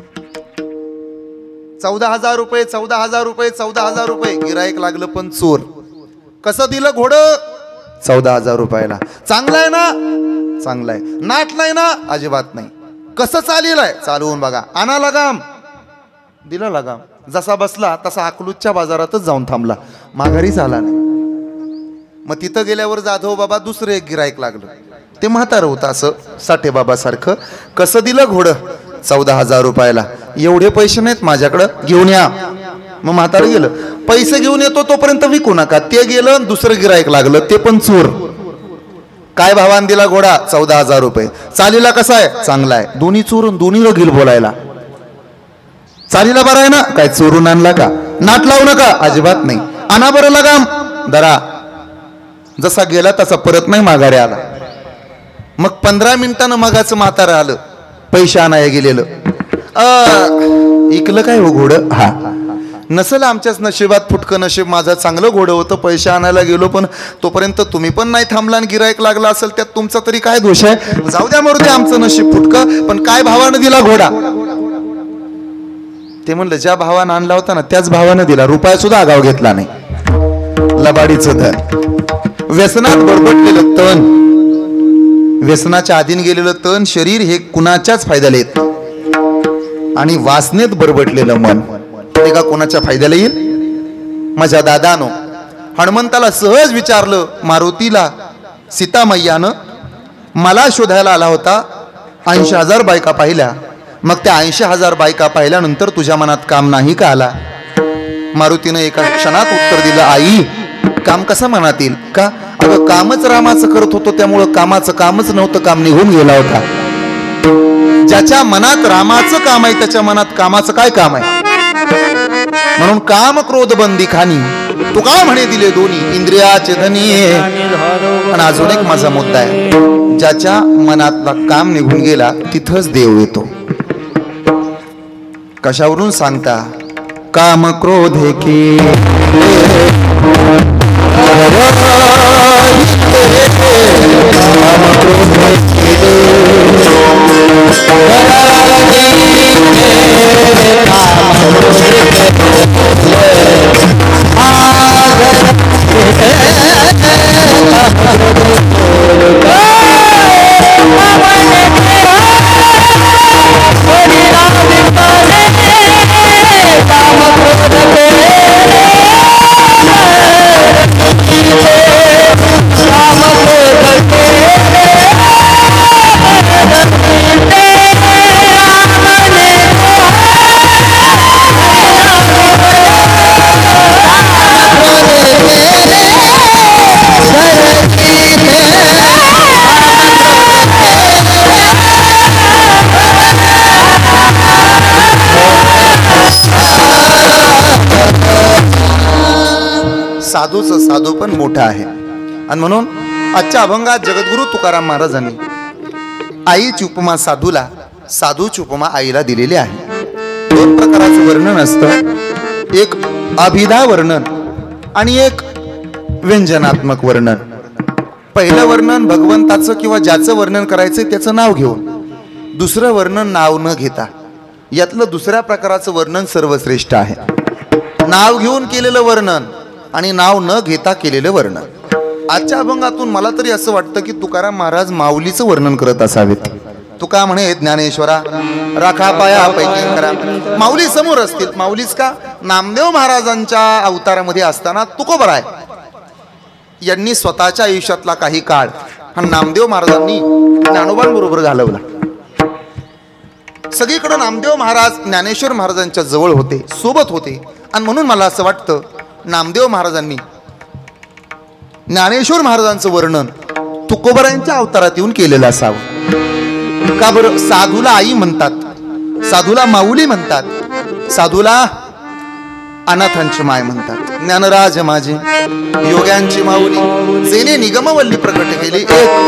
14,000 रुपये, 14,000 रुपये, 14,000 रुपये. गिराईक लागलं पण चोर. कसं दिलं घोडं? 14,000 रुपयाला. चांगलं आहे ना? चांगलं आहे. नाटलाय ना? अजिबात नाही. कसं चालेलंय? चालवून बघा. आणा लगाम. दिला लगाम. जसा बसला तसा अकलूजच्या बाजारातच जाऊन थांबला, माघारीच आला नाही. मग तिथं गेल्यावर जाधव बाबा दुसरं एक गिराईक लागलं. ते म्हातारं होतं असं साठे बाबा सारखं. कसं दिलं घोडं? 14,000 रुपयाला. एवढे पैसे नाहीत माझ्याकडं, घेऊन या. मग म्हातारं गेलं. पैसे घेऊन येतो तोपर्यंत विकू नका. ते गेलं, दुसरं गिराईक लागलं, ते पण चोर. काय भावान दिला घोडा? 14,000 रुपये. चालीला कसा आहे? चांगला आहे. दोन्ही चोरून दोन्ही रगील बोलायला. चालीला बरा आहे ना? काय चोरून आणला का? नाट लावू नका. अजिबात नाही. आणा बरं लगाम. दरा. जसा गेला तसा परत नाही माघारी आला. मग 15 मिनिटानं मगाचं म्हातारं आलं, पैसे आणाय गेलेलं. इकलं काय हो घोडं? हा, नसेल आमच्याच नशिबात फुटकं नशीब. माझं चांगलं घोडं होतं, पैसे आणायला गेलो पण तोपर्यंत तुम्ही पण नाही थांबला आणि गिराईक लागला असेल, त्यात तुमचा तरी काय दोष आहे? जाऊ द्या मरू दे, आमचं नशीब फुटकं. पण काय भावानं दिला घोडा? ते म्हणलं ज्या भावानं आणला होता ना त्याच भावानं दिला, रुपया सुद्धा आगाव घेतला नाही. लबाडीचं धन, व्यसनात बरबटलेलं तन, व्यसनाच्या अधीन गेलेलं तन शरीर हे कुणाच्याच फायद्याला येत. आणि वासनेत बरबटलेलं मन ते का कोणाच्या फायद्याला येईल? माझ्या दादानो, हनुमंताला सहज विचारलं, मारुतीला सीतामय्यानं मला शोधायला आला होता, 80,000 बायका पाहिल्या, मग त्या 80,000 बायका पाहिल्यानंतर तुझ्या मनात काम नाही का आला? मारुतीनं एका क्षणात उत्तर दिलं, आई काम कसं मनात येईल का? अगं कामच रामाचं करत होतो, त्यामुळं कामाचं कामच नव्हतं, काम निघून गेला होता. ज्याच्या मनात रामाचं काम आहे त्याच्या मनात कामाचं काय काम आहे? म्हणून काम क्रोध बंदी खानी तुका म्हणे दिले दोन्ही इंद्रियाचे धनी. आणि अजून एक माझा मुद्दा आहे, ज्याच्या मनातला काम निघून गेला तिथंच देव येतो. कशावरून सांगता? काम क्रोध की साधूचं साधू पण मोठा आहे. आणि म्हणून आजच्या अभंगात जगद्गुरु तुकाराम महाराजांनी आईची उपमा साधूला, साधूची उपमा आईला दिलेली आहे. दोन प्रकाराचं वर्णन असतं, एक अभिधा वर्णन आणि एक व्यंजनात्मक वर्णन. पहिलं वर्णन भगवंताचं किंवा ज्याचं वर्णन करायचं त्याचं नाव घेऊन, दुसरं वर्णन नाव न घेता. यातलं दुसऱ्या प्रकाराचं वर्णन सर्वश्रेष्ठ आहे. नाव घेऊन केलेलं वर्णन आणि नाव न घेता केलेलं वर्णन. आजच्या अभंगातून मला तरी असं वाटतं की तुकाराम महाराज माऊलीचं वर्णन करत असावेत. तुका म्हणे ज्ञानेश्वरा राखा पाया पैकी करा. माऊली समोर असतील. माऊलीच का? नामदेव महाराजांच्या अवतारामध्ये असताना तुकोबराय यांनी स्वतःच्या आयुष्यातला काही काळ हा नामदेव महाराजांनी ज्ञानोबांबरोबर घालवला. सगळीकडे नामदेव महाराज ज्ञानेश्वर महाराजांच्या जवळ होते, सोबत होते. आणि म्हणून मला असं वाटतं नामदेव महाराजांनी ज्ञानेश्वर महाराजांचं वर्णन तुकोबरायांच्या अवतारात येऊन केलेलं असावं. का बरं? साधूला आई म्हणतात, साधूला माऊली म्हणतात, साधूला अनाथांची माय म्हणतात. ज्ञानराज माझे योग्यांची माऊली जेने निगमवल्ली प्रकट केली.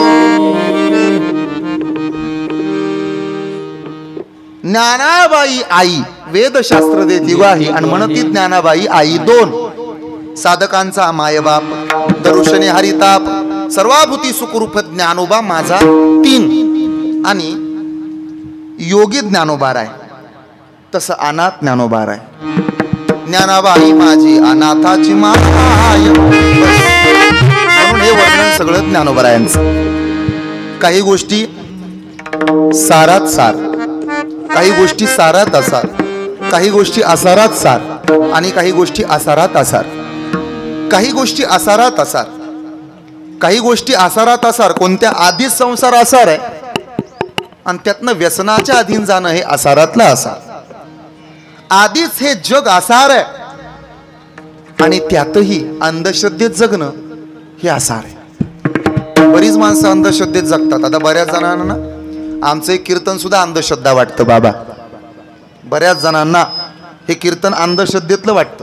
ज्ञानाबाई आई वेदशास्त्र दे दिवाही आणि म्हणती ज्ञानाबाई आई दोन. साधकांचा मायबाप दरुशने हरिताप सर्वाभूती सुखरूप ज्ञानोबा माझा तीन. आणि योगी ज्ञानोबा आहे तसं अनाथ ज्ञानोबा आहे. ज्ञानाबाई माझी अनाथाची माय. म्हणून हे वर्णन सगळं ज्ञानोबरायांचं. काही गोष्टी सारात सार, काही गोष्टी सारात असार, काही गोष्टी आसारात सार आणि काही गोष्टी आसारात आसार. काही गोष्टी आसारात आसार, काही गोष्टी आसारात आसार. कोणत्या? आधीच संसार आसार आहे आणि त्यातनं व्यसनाच्या अधीन जाणं हे आसारातलं आसार. आधीच हे जग आसार आहे आणि त्यातही अंधश्रद्धेत जगणं हे आसार आहे. बरीच माणसं अंधश्रद्धेत जगतात. आता बऱ्याच जणांना आमचं एक कीर्तन सुद्धा अंधश्रद्धा वाटतं बाबा. बऱ्याच जणांना हे कीर्तन अंधश्रद्धेतलं वाटतं.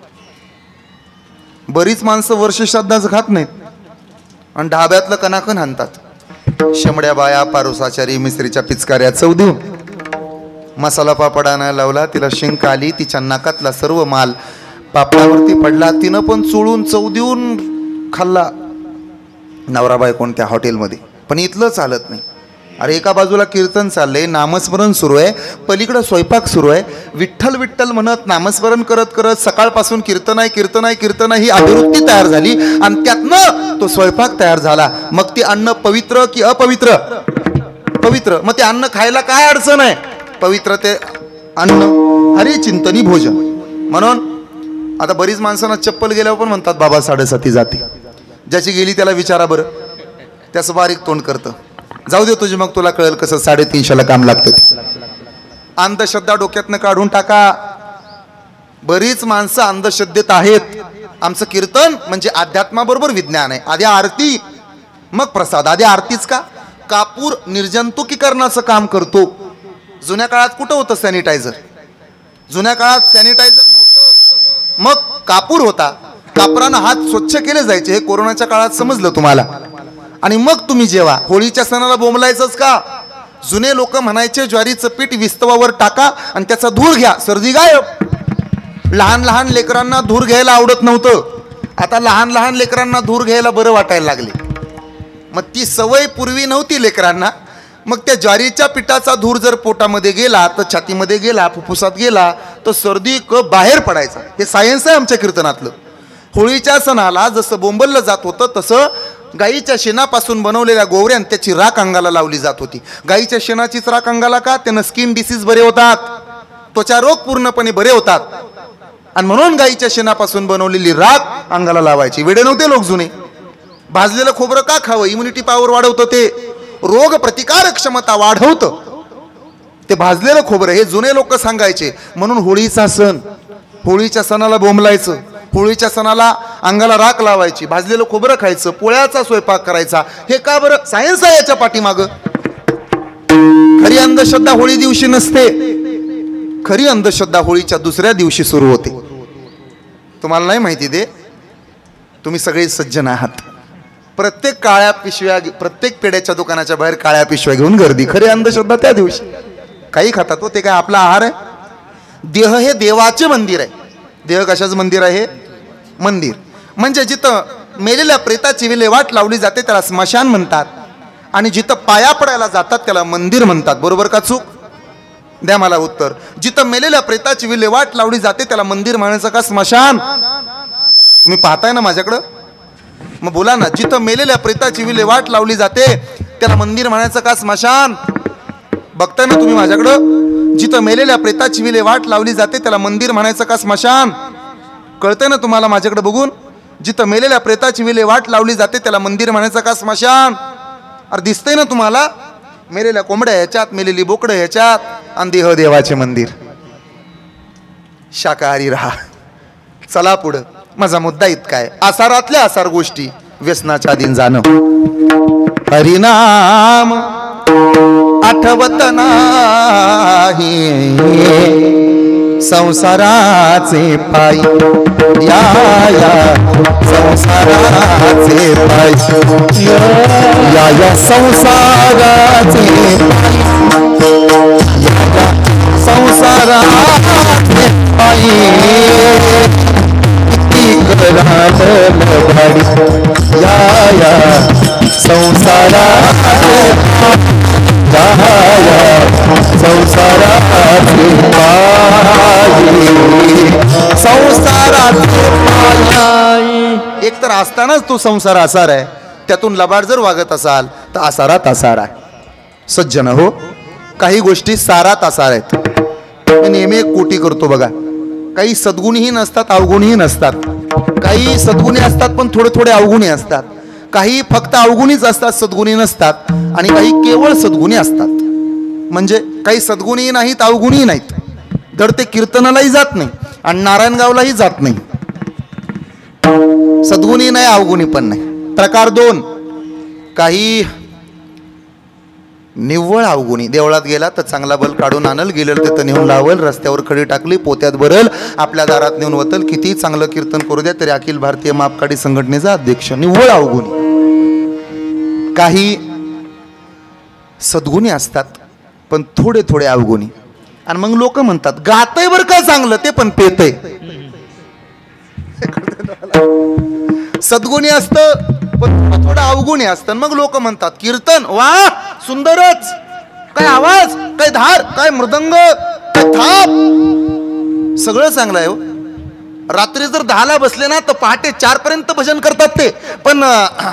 बरीच माणसं वर्ष श्रद्धाच खात नाहीत आणि ढाब्यातलं कणाकण हाणतात. शेमड्या बाया पारुसाचारी मिस्त्रीच्या पिचकाऱ्या चव देऊन मसाला पापड आणायला लावला, तिला शिंक आली, तिच्या नाकातला सर्व माल पापडावरती पडला. तिनं पण चोळून चव देऊन खाल्ला नवरा बायकोण त्या हॉटेलमध्ये. पण इथलं चालत नाही. अरे एका बाजूला कीर्तन चाललंय, नामस्मरण सुरू आहे, पलीकडं स्वयंपाक सुरू आहे. विठ्ठल विठ्ठल म्हणत नामस्मरण करत करत सकाळपासून कीर्तन आहे कीर्तन आहे कीर्तन आहे ही अभिवृत्ती तयार झाली आणि त्यातनं तो स्वयंपाक तयार झाला. मग ते अन्न पवित्र की अपवित्र? पवित्र. मग ते अन्न खायला काय अडचण आहे? पवित्र ते अन्न हरी चिंतनी भोजन. म्हणून आता बरीच माणसांना चप्पल गेल्यावर पण म्हणतात बाबा 7:30 जाते. ज्याची गेली त्याला विचारा बरं, त्याचं बारीक तोंड करतं. जाऊ दे तुझे, मग तुला कळेल कसं 3:30ला काम लागतं. अंधश्रद्धा डोक्यातनं काढून टाका. बरीच माणसं अंधश्रद्धेत आहेत. आमचं कीर्तन म्हणजे अध्यात्माबरोबर विज्ञान आहे. आधी आरती मग प्रसाद. आधी आरतीच का? कापूर निर्जंतुकीकरणाचं काम करतो. जुन्या काळात कुठं होतं सॅनिटायझर? जुन्या काळात सॅनिटायझर नव्हतं. मग कापूर होता, कापरानं हात स्वच्छ केले जायचे, हे कोरोनाच्या काळात समजलं तुम्हाला. आणि मग तुम्ही जेव्हा होळीच्या सणाला बोंबलायचंच का? जुने लोक म्हणायचे ज्वारीचं पीठ विस्तवावर टाका आणि त्याचा धूर घ्या, सर्दी गायब. लहान लहान लेकरांना धूर घ्यायला आवडत नव्हतं, आता लहान लहान लेकरांना धूर घ्यायला बरं वाटायला लागले. मग ती सवय पूर्वी नव्हती लेकरांना. मग त्या ज्वारीच्या पिठाचा धूर जर पोटामध्ये गेला तर छातीमध्ये गेला, फुफ्फुसात गेला तर सर्दी बाहेर पडायचा. हे सायन्स आहे आमच्या कीर्तनातलं. होळीच्या सणाला जसं बोंबललं जात होतं तसं गाईच्या शेणापासून बनवलेल्या गोवऱ्यान त्याची राख अंगाला लावली जात होती. गाईच्या शेणाचीच राख अंगाला का? त्यानं स्किन डिसीज बरे होतात, त्वचा रोग पूर्णपणे बरे होतात. आणि म्हणून गाईच्या शेणापासून बनवलेली राख अंगाला लावायची. वेडे नव्हते लोक जुने. भाजलेलं खोबरं का खावं? इम्युनिटी पॉवर वाढवतं, ते रोग प्रतिकारक क्षमता वाढवतं ते भाजलेलं खोबरं, हे जुने लोक सांगायचे. म्हणून होळीचा सण, होळीच्या सणाला बोंबलायचं, होळीच्या सणाला अंगाला राख लावायची, भाजलेलं खोबरं खायचं, पोळ्याचा स्वयंपाक करायचा. हे का बरं? सायन्स आहे याच्या पाठीमागं. खरी अंधश्रद्धा होळी दिवशी नसते, खरी अंधश्रद्धा होळीच्या दुसऱ्या दिवशी सुरू होते. तुम्हाला नाही माहिती ते? तुम्ही सगळे सज्जन आहात. प्रत्येक काळ्या पिशव्या, प्रत्येक पेड्याच्या दुकानाच्या बाहेर काळ्या पिशव्या घेऊन गर्दी. खरी अंधश्रद्धा त्या दिवशी. काही खातात हो, ते काय आपला आहार आहे? देह हे देवाचे मंदिर आहे. देह कशाचं मंदिर आहे? मंदिर. म्हणजे जिथं मेलेल्या प्रेताची विल्हेवाट लावली जाते त्याला स्मशान म्हणतात, आणि जिथं पाया पडायला जातात त्याला मंदिर म्हणतात. बरोबर का चूक? द्या मला उत्तर. जिथं मेलेल्या प्रेताची विल्हेवाट लावली जाते त्याला मंदिर म्हणायचं का स्मशान? तुम्ही पाहताय ना माझ्याकडं, मग बोला ना. जिथं मेलेल्या प्रेताची विल्हेवाट लावली जाते त्याला मंदिर म्हणायचं का स्मशान? बघताय ना तुम्ही माझ्याकडं, जिथं मेलेल्या प्रेताची विल्हेवाट लावली जाते त्याला मंदिर म्हणायचं का स्मशान? कळतंय ना तुम्हाला माझ्याकडे बघून? जिथं मेलेल्या प्रेताची विल्हेवाट लावली जाते त्याला मंदिर म्हणायचं का स्मशान? अरे दिसतंय ना तुम्हाला? मेलेल्या कोंबड्या ह्याच्यात, मेलेली बोकडं ह्याच्यात, आणि देह देवाचे मंदिर. शाकाहारी राहा. चला पुढं. माझा मुद्दा इतका आहे, आसारातल्या आसार गोष्टी व्यसनाच्या अधीन जाणं. हरिनाम आठवत नाही संसाराचे पायी, या संसाराचे पायी, या संसाराचे पायी, संसाराचे पायी, या संसाराचे संसाराचे एक तर असतानाच तो संसार आसार आहे, त्यातून लबाड जर वागत असाल तर आसारात आसार आहे. सज्जन हो, काही गोष्टी सारात आसार आहेत. मी नेहमी एक कोटी करतो बघा. काही सद्गुणीही नसतात, अवगुणीही नसतात. काही सद्गुणी असतात पण थोडे थोडे अवगुणी असतात. काही फक्त अवगुणीच असतात, सद्गुणी नसतात. आणि काही केवळ सद्गुणी असतात. म्हणजे काही सद्गुणी नाहीत, अवगुणी नाहीत. धड ते कीर्तनालाही जात नाही आणि नारायणगावलाही जात नाही. सद्गुणी नाही, अवगुणी पण नाही. प्रकार दोन. काही निव्वळ अवगुणी. देवळात गेला तर चांगला बल काढून आणल, गेलं तिथं नेऊन लावल, रस्त्यावर खडी टाकली, पोत्यात भरल, आपल्या दारात नेऊन वतल. किती चांगलं कीर्तन करू द्या तरी अखिल भारतीय मापकाठी संघटनेचा अध्यक्ष. निव्वळ अवगुणी. काही सद्गुणी असतात पण थोडे थोडे अवगुणी. आणि मग लोक म्हणतात गातय बरं का चांगलं, ते पण पेतय. सद्गुणी असतं पण थोडं अवगुणी असतं. मग लोक म्हणतात कीर्तन वा सुंदरच, काय आवाज, काय धार, काय मृदंग, काय थाप, सगळं चांगलं आहे हो. रात्री जर 10ला बसले ना तर पहाटे 4 पर्यंत भजन करतात ते. पण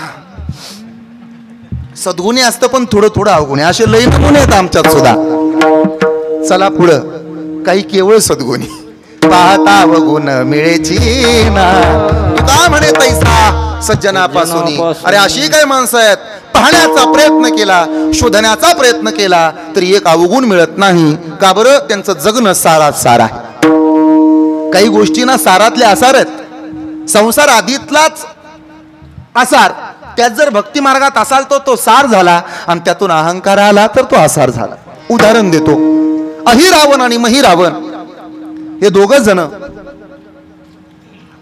सद्गुणी असतं पण थोडं थोडं अवगुणी. असे लई नमुने आहेत आमच्यात सुद्धा. चला पुढं. काही केवळ सद्गुणी. पाहता अवगुण मिळेची ना, तुका म्हणे तैसा सज्जनापासून. अरे अशी काय माणसं आहेत, पाहण्याचा प्रयत्न केला, शोधण्याचा प्रयत्न केला तरी एक अवगुण मिळत नाही. का बरं? त्यांचं जगणं सारात सार आहे. काही गोष्टींना सारातले आसार आहेत. संसार आधीतलाच आसार, त्यात जर भक्ती मार्गात असाल तर तो सार झाला, आणि त्यातून अहंकार आला तर तो आसार झाला. उदाहरण देतो. अहिरावण आणि महिरावण हे दोघं जण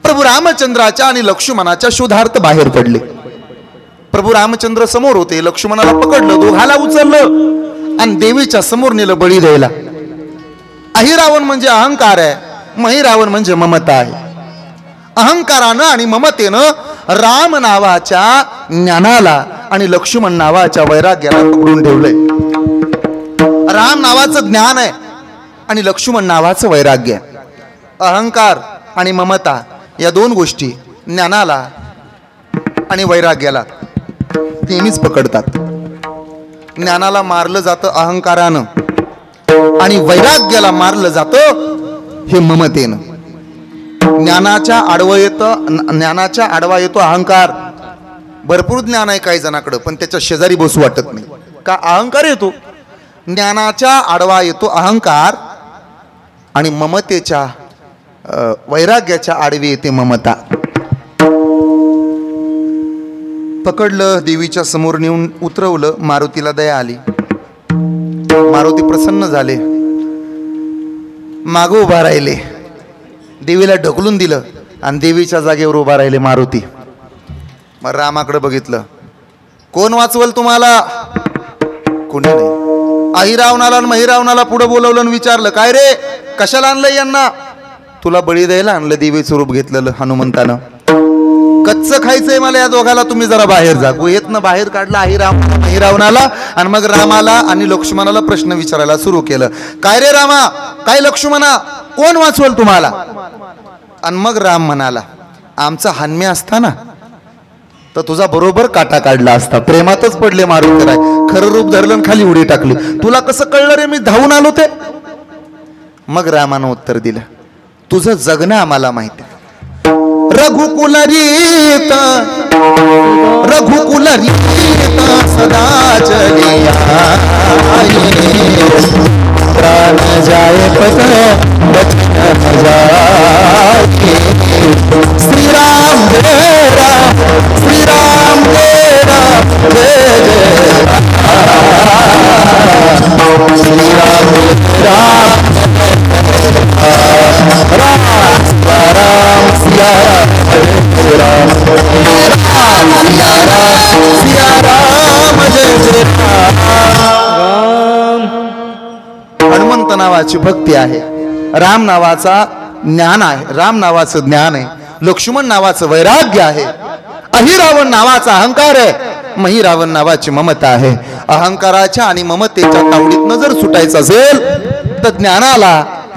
प्रभू रामचंद्राच्या आणि लक्ष्मणाच्या शोधार्थ बाहेर पडले. प्रभू रामचंद्र समोर होते, लक्ष्मणाला पकडलं, दोघाला उचललं आणि देवीच्या समोर नेलं बळी द्यायला. अहिरावण म्हणजे अहंकार आहे, महिरावण म्हणजे ममता आहे. अहंकारानं आणि ममतेनं राम नावाच्या ज्ञानाला आणि लक्ष्मण नावाच्या वैराग्याला पकडून ठेवलंय. राम नावाचं ज्ञान आहे आणि लक्ष्मण नावाचं वैराग्य आहे. अहंकार आणि ममता या दोन गोष्टी ज्ञानाला आणि वैराग्याला नेहमीच पकडतात. ज्ञानाला मारलं जातं अहंकारानं आणि वैराग्याला मारलं जातं हे ममतेनं. ज्ञानाच्या आडवा येतो अहंकार. भरपूर ज्ञान आहे काही जणाकडं, पण त्याच्या शेजारी बसू वाटत नाही का अहंकार येतो. ज्ञानाच्या आडवा येतो अहंकार आणि ममतेच्या वैराग्याच्या आडवी येते ममता. पकडलं, देवीच्या समोर नेऊन उतरवलं. मारुतीला दया आली, मारुती प्रसन्न झाले, मागं उभा राहिले, देवीला ढकलून दिलं आणि देवीच्या जागेवर उभा राहिले मारुती. मग रामाकडे बघितलं, कोण वाचवल तुम्हाला? कोणी नाही. अहिरावणाला आणि महिरावणाला पुढे बोलवलं आणि विचारलं, काय रे, कशाला आणलं यांना? तुला बळी द्यायला आणलं. देवीचं रूप घेतलेलं हनुमंतानं. कच्च खायचंय मला या दोघाला, तुम्ही जरा बाहेर जा. गुहेतनं बाहेर काढला अहिरावणाला महिरावणाला आणि मग रामाला आणि लक्ष्मणाला प्रश्न विचारायला सुरू केलं. काय रे रामा, काय लक्ष्मणा, कोण वाचवल तुम्हाला? आणि मग राम म्हणाला, आमचा हान्म्या असता ना तर तुझा बरोबर काटा काढला असता. प्रेमातच पडले मारुतीराय, खरं रूप धरलं खाली उडी टाकली. तुला कसं कळलं रे मी धावून आलो ते? मग रामानं उत्तर दिलं, तुझं जगणं आम्हाला माहिती. रघुकुल रीत सदा चलिया, प्राण जाए पत बचन जाए. श्री राम तेरा, श्री राम तेरा, जय जय राम. श्री राम राम राम सिया राम, सिया राम जय जय राम. हनुमंत नावाची भक्ती आहे, राम नावाचा ज्ञान आहे, राम नावाचं ज्ञान आहे, लक्ष्मण नावाचं वैराग्य आहे, अहिरावण नावाचा अहंकार आहे, महिरावण नावाची ममता आहे. अहंकाराच्या आणि ममतेच्या तावडीतनं जर सुटायचं असेल तर ज्ञानाला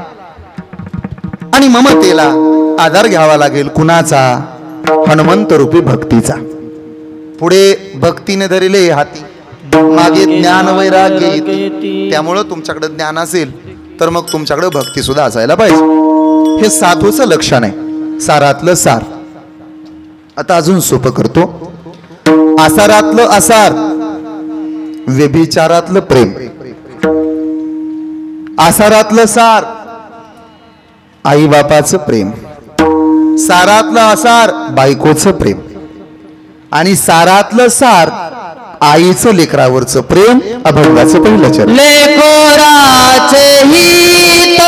आणि ममतेला आधार घ्यावा लागेल. कुणाचा? हनुमंत रूपी भक्तीचा. पुढे भक्तीने धरले हाती, मागे ज्ञान वैराग्य येते. त्यामुळं तुमच्याकडे ज्ञान असेल तर मग तुमच्याकडे भक्ती सुद्धा असायला पाहिजे. हे साधूचं लक्षण आहे, सारातलं सार. आता अजून सोपं करतो. आसारातलं आसार, व्यभिचारातलं प्रेम. आसारातलं सार, आई बापाचं प्रेम. सारातलं आसार, बायकोचं प्रेम. आणि सारातलं सार, आईचं लेकरावरचं प्रेम. अभंगाचं पहिलं चरण. लेकोराचे हित,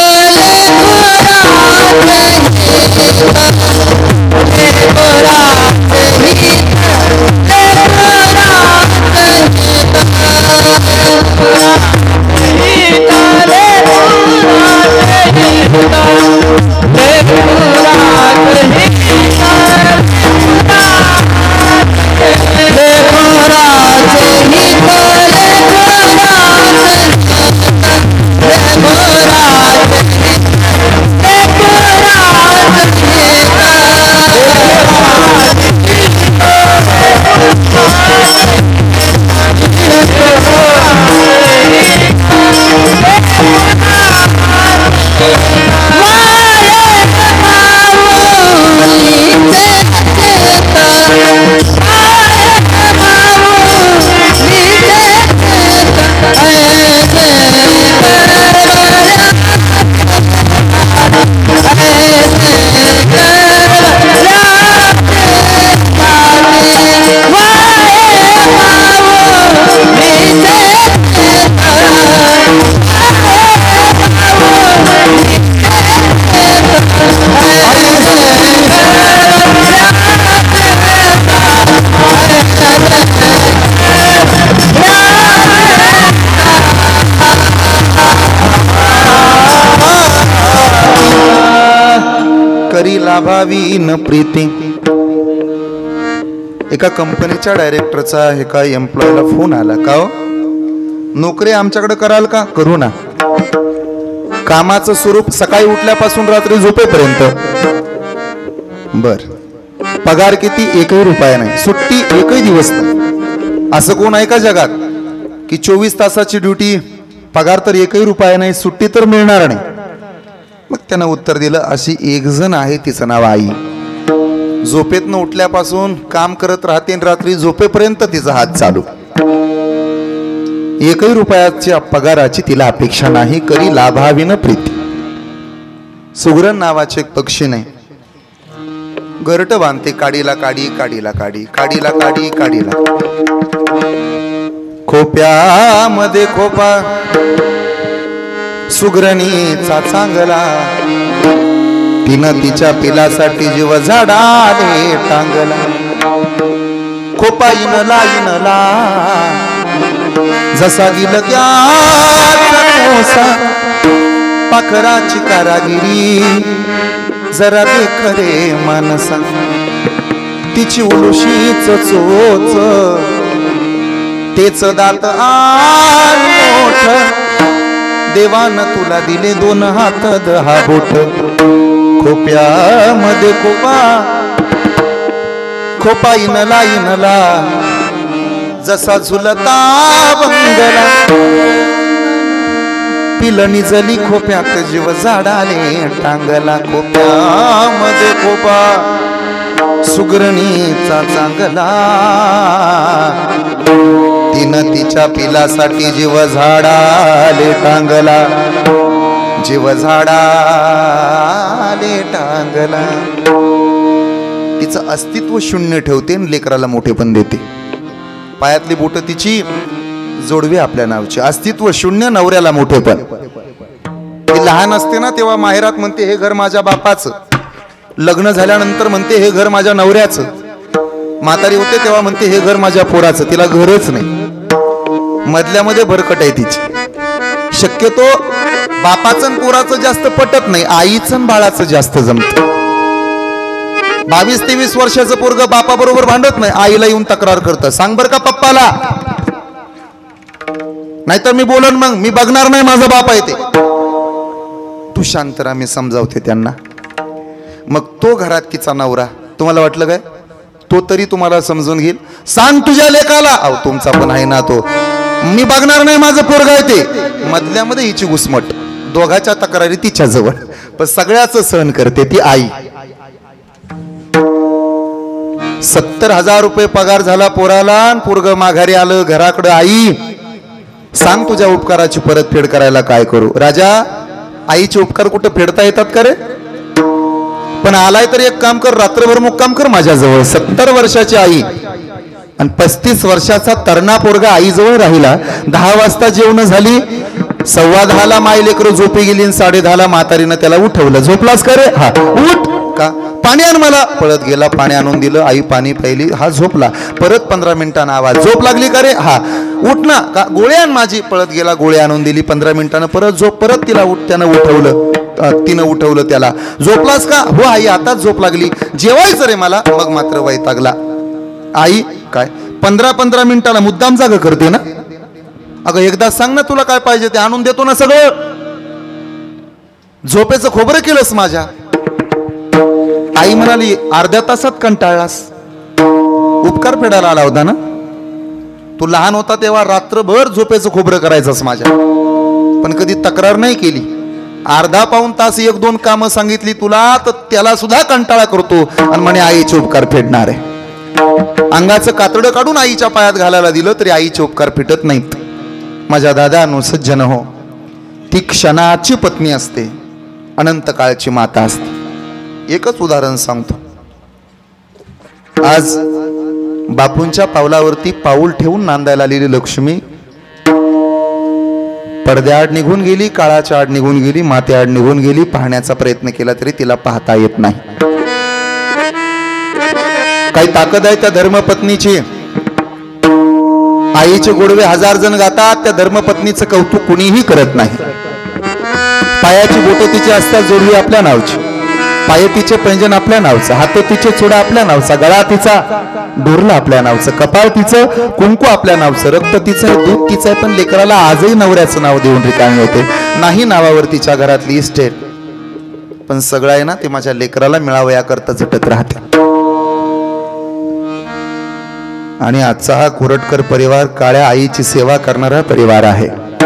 लाभावी न प्रीती. एका कंपनीच्या डायरेक्टरचा एका एम्प्लॉयला फोन आला. का हो, नोकरी आमच्याकडे कराल का? करू ना. कामाचं स्वरूप सकाळी उठल्यापासून रात्री झोपेपर्यंत. बर, पगार किती? 1 रुपया नाही, सुट्टी 1 दिवस नाही. असं कोण आहे का जगात की 24 तासाची ड्युटी, पगार तर 1 रुपया नाही, सुट्टी तर मिळणार नाही? मग त्यानं उत्तर दिलं, अशी एक जण आहे, तिचं नाव आई. झोपेतनं उठल्यापासून काम करत राहते, रात्री झोपेपर्यंत तिचा हात चालू. 1 रुपयाच्या पगाराची तिला अपेक्षा नाही, करी लाभाविन प्रीती. सुगरण नावाचे एक पक्षी नाही, घरट बांधते, काडीला काडी, काडीला काडी, काडीला काडी, काडीला. खोप्यामध्ये खोपा सुगरणीचा चांगला, तिनं तिच्या पिलासाठी जीव झाडाले टांगला. खोपा इनला इनला जसा गिलक्याचा कोसा, पाखराची कारागिरी जरा देख रे मानसा. तिची उलुशीच चोच, तेच दात मोठ, देवानं तुला दिले 2 हात 10 बोट. खोप्यामध्ये खोपा, खोपा इनला इनला जसा झुलता बंगला. पिलं निजली खोप्यात, जीव झाडाले टांगला. खोप्यामध्ये खोपा सुगरणीचा चांगला, तिनं तिच्या पिलासाठी जीव झाडाले टांगला, जीव झाडाले टांगला. तिचं अस्तित्व शून्य ठेवते आणि लेकराला मोठे पण देते. पायातली बोट तिची, जोडवे आपल्या नावची. अस्तित्व शून्य, नवऱ्याला मोठे पण. ती लहान असते ना तेव्हा माहेरात म्हणते हे घर माझ्या बापाचं, लग्न झाल्यानंतर म्हणते हे घर माझ्या नवऱ्याचं, म्हातारी होते तेव्हा म्हणते हे घर माझ्या पोराचं. तिला घरच नाही, मधल्यामध्ये भरकट आहे तिची. शक्यतो बापाचं आणि पोराचं जास्त पटत नाही, आईचं आणि बाळाचं जास्त जमतं. 22-23 वर्षाचं पोरग बापा बरोबर भांडत नाही, आईला येऊन तक्रार करतं, सांग बर का पप्पाला, नाहीतर मी बोलन, मग मी बघणार नाही, माझा बाप आहे ते. तू शांत राहा, मी समजावते त्यांना. मग तो घरात तिचा नवरा, तुम्हाला वाटलं काय तो तरी तुम्हाला समजून घेईल? सांग तुझ्या लेकाला, अहो तुमचा पण आहे ना तो, मी बघणार नाही, माझं पोरग आहे ते. मधल्यामध्ये हिची घुसमट, दोघाच्या तक्रारी तिच्या जवळ, पण सगळ्याच सहन करते ती आई. 70,000 रुपये पगार झाला पोराला, पोरग माघारी आलं घराकडं. आई सांग तुझ्या उपकाराची परतफेड करायला काय करू? राजा, आईचे उपकार कुठं फेडता येतात का रे? पण आलाय तर एक काम कर, रात्रभर मुक्काम कर माझ्याजवळ. 70 वर्षाची आई आणि 35 वर्षाचा तरणा पोरगा आईजवळ राहिला. 10 वाजता जेवण झाली, 10:15 माय लेकरं झोपी गेली, 10:30 म्हातारीनं त्याला उठवलं. झोपलास का रे? हा. उठ. का? पाणी आण मला. पळत गेला, पाणी आणून दिलं, आई पाणी प्यायली, हा झोपला. परत 15 मिनिटांना आवाज, झोप लागली का रे? हा. उठ ना. का? गोळी आण माझी. पळत गेला, गोळी आणून दिली. 15 मिनिटांना परत झोप, परत तिला त्यानं उठवलं, तिनं उठवलं त्याला. झोपलास का? हो आई, आताच झोप लागली. जेवायचं रे मला. मग मात्र वैतागला. आई काय 15-15 मिनिटाला मुद्दाम जागा करते ना? अगं एकदा सांग ना, तुला काय पाहिजे ते आणून देतो ना सगळं. झोपेचं खोबरं केलंस माझ्या. आई म्हणाली, अर्ध्या तासात कंटाळलास, उपकार फेडायला आला होता ना? तू लहान होता तेव्हा रात्रभर झोपेचं खोबरं करायचंस माझ्या, पण कधी तक्रार नाही केली. अर्धा-पाऊण तास 1-2 कामं सांगितली तुला, तर त्याला सुद्धा कंटाळा करतो आणि म्हणे आईचे उपकार फेडणार आहे. अंगाचं कातडं काढून आईच्या पायात घालायला दिलं तरी आईचे उपकार फिटत नाहीत. माझ्या दादानो, सज्जन हो, ती क्षणाची पत्नी असते, अनंत काळची माता असते. एकच उदाहरण सांगतो. आज बापूंच्या पावलावरती पाऊल ठेवून नांदायला आलेली लक्ष्मी पडद्याआड निघून गेली, काळाच्या आड निघून गेली, मातेआड निघून गेली. पाहण्याचा प्रयत्न केला तरी तिला पाहता येत नाही. काही ताकद आहे त्या धर्मपत्नीची. आईचे गोडवे 1000 जण गातात, त्या धर्मपत्नीचं कौतुक कुणीही करत नाही. पायाची बोटं तिची असतात जोडवी आपल्या नावची. पाय तिचे पैंजण आपल्या नावचं, हात तिचे चुडा आपल्या नावचा, गळा तिचा डोरला आपल्या नावचं, कपाळ तिचं कुंकू आपल्या नावचं, रक्त तिचं आहे, दूध तिचं आहे. पण लेकराला आजही नवऱ्याचं नाव देऊन रिकामी होते. नाही नावावर तिच्या घरातली इस्टेट, पण सगळं आहे ना ते माझ्या लेकराला मिळावं याकरता झटत राहते. आणि आजचा हा कोरटकर परिवार काळ्या आईची सेवा करणारा परिवार आहे.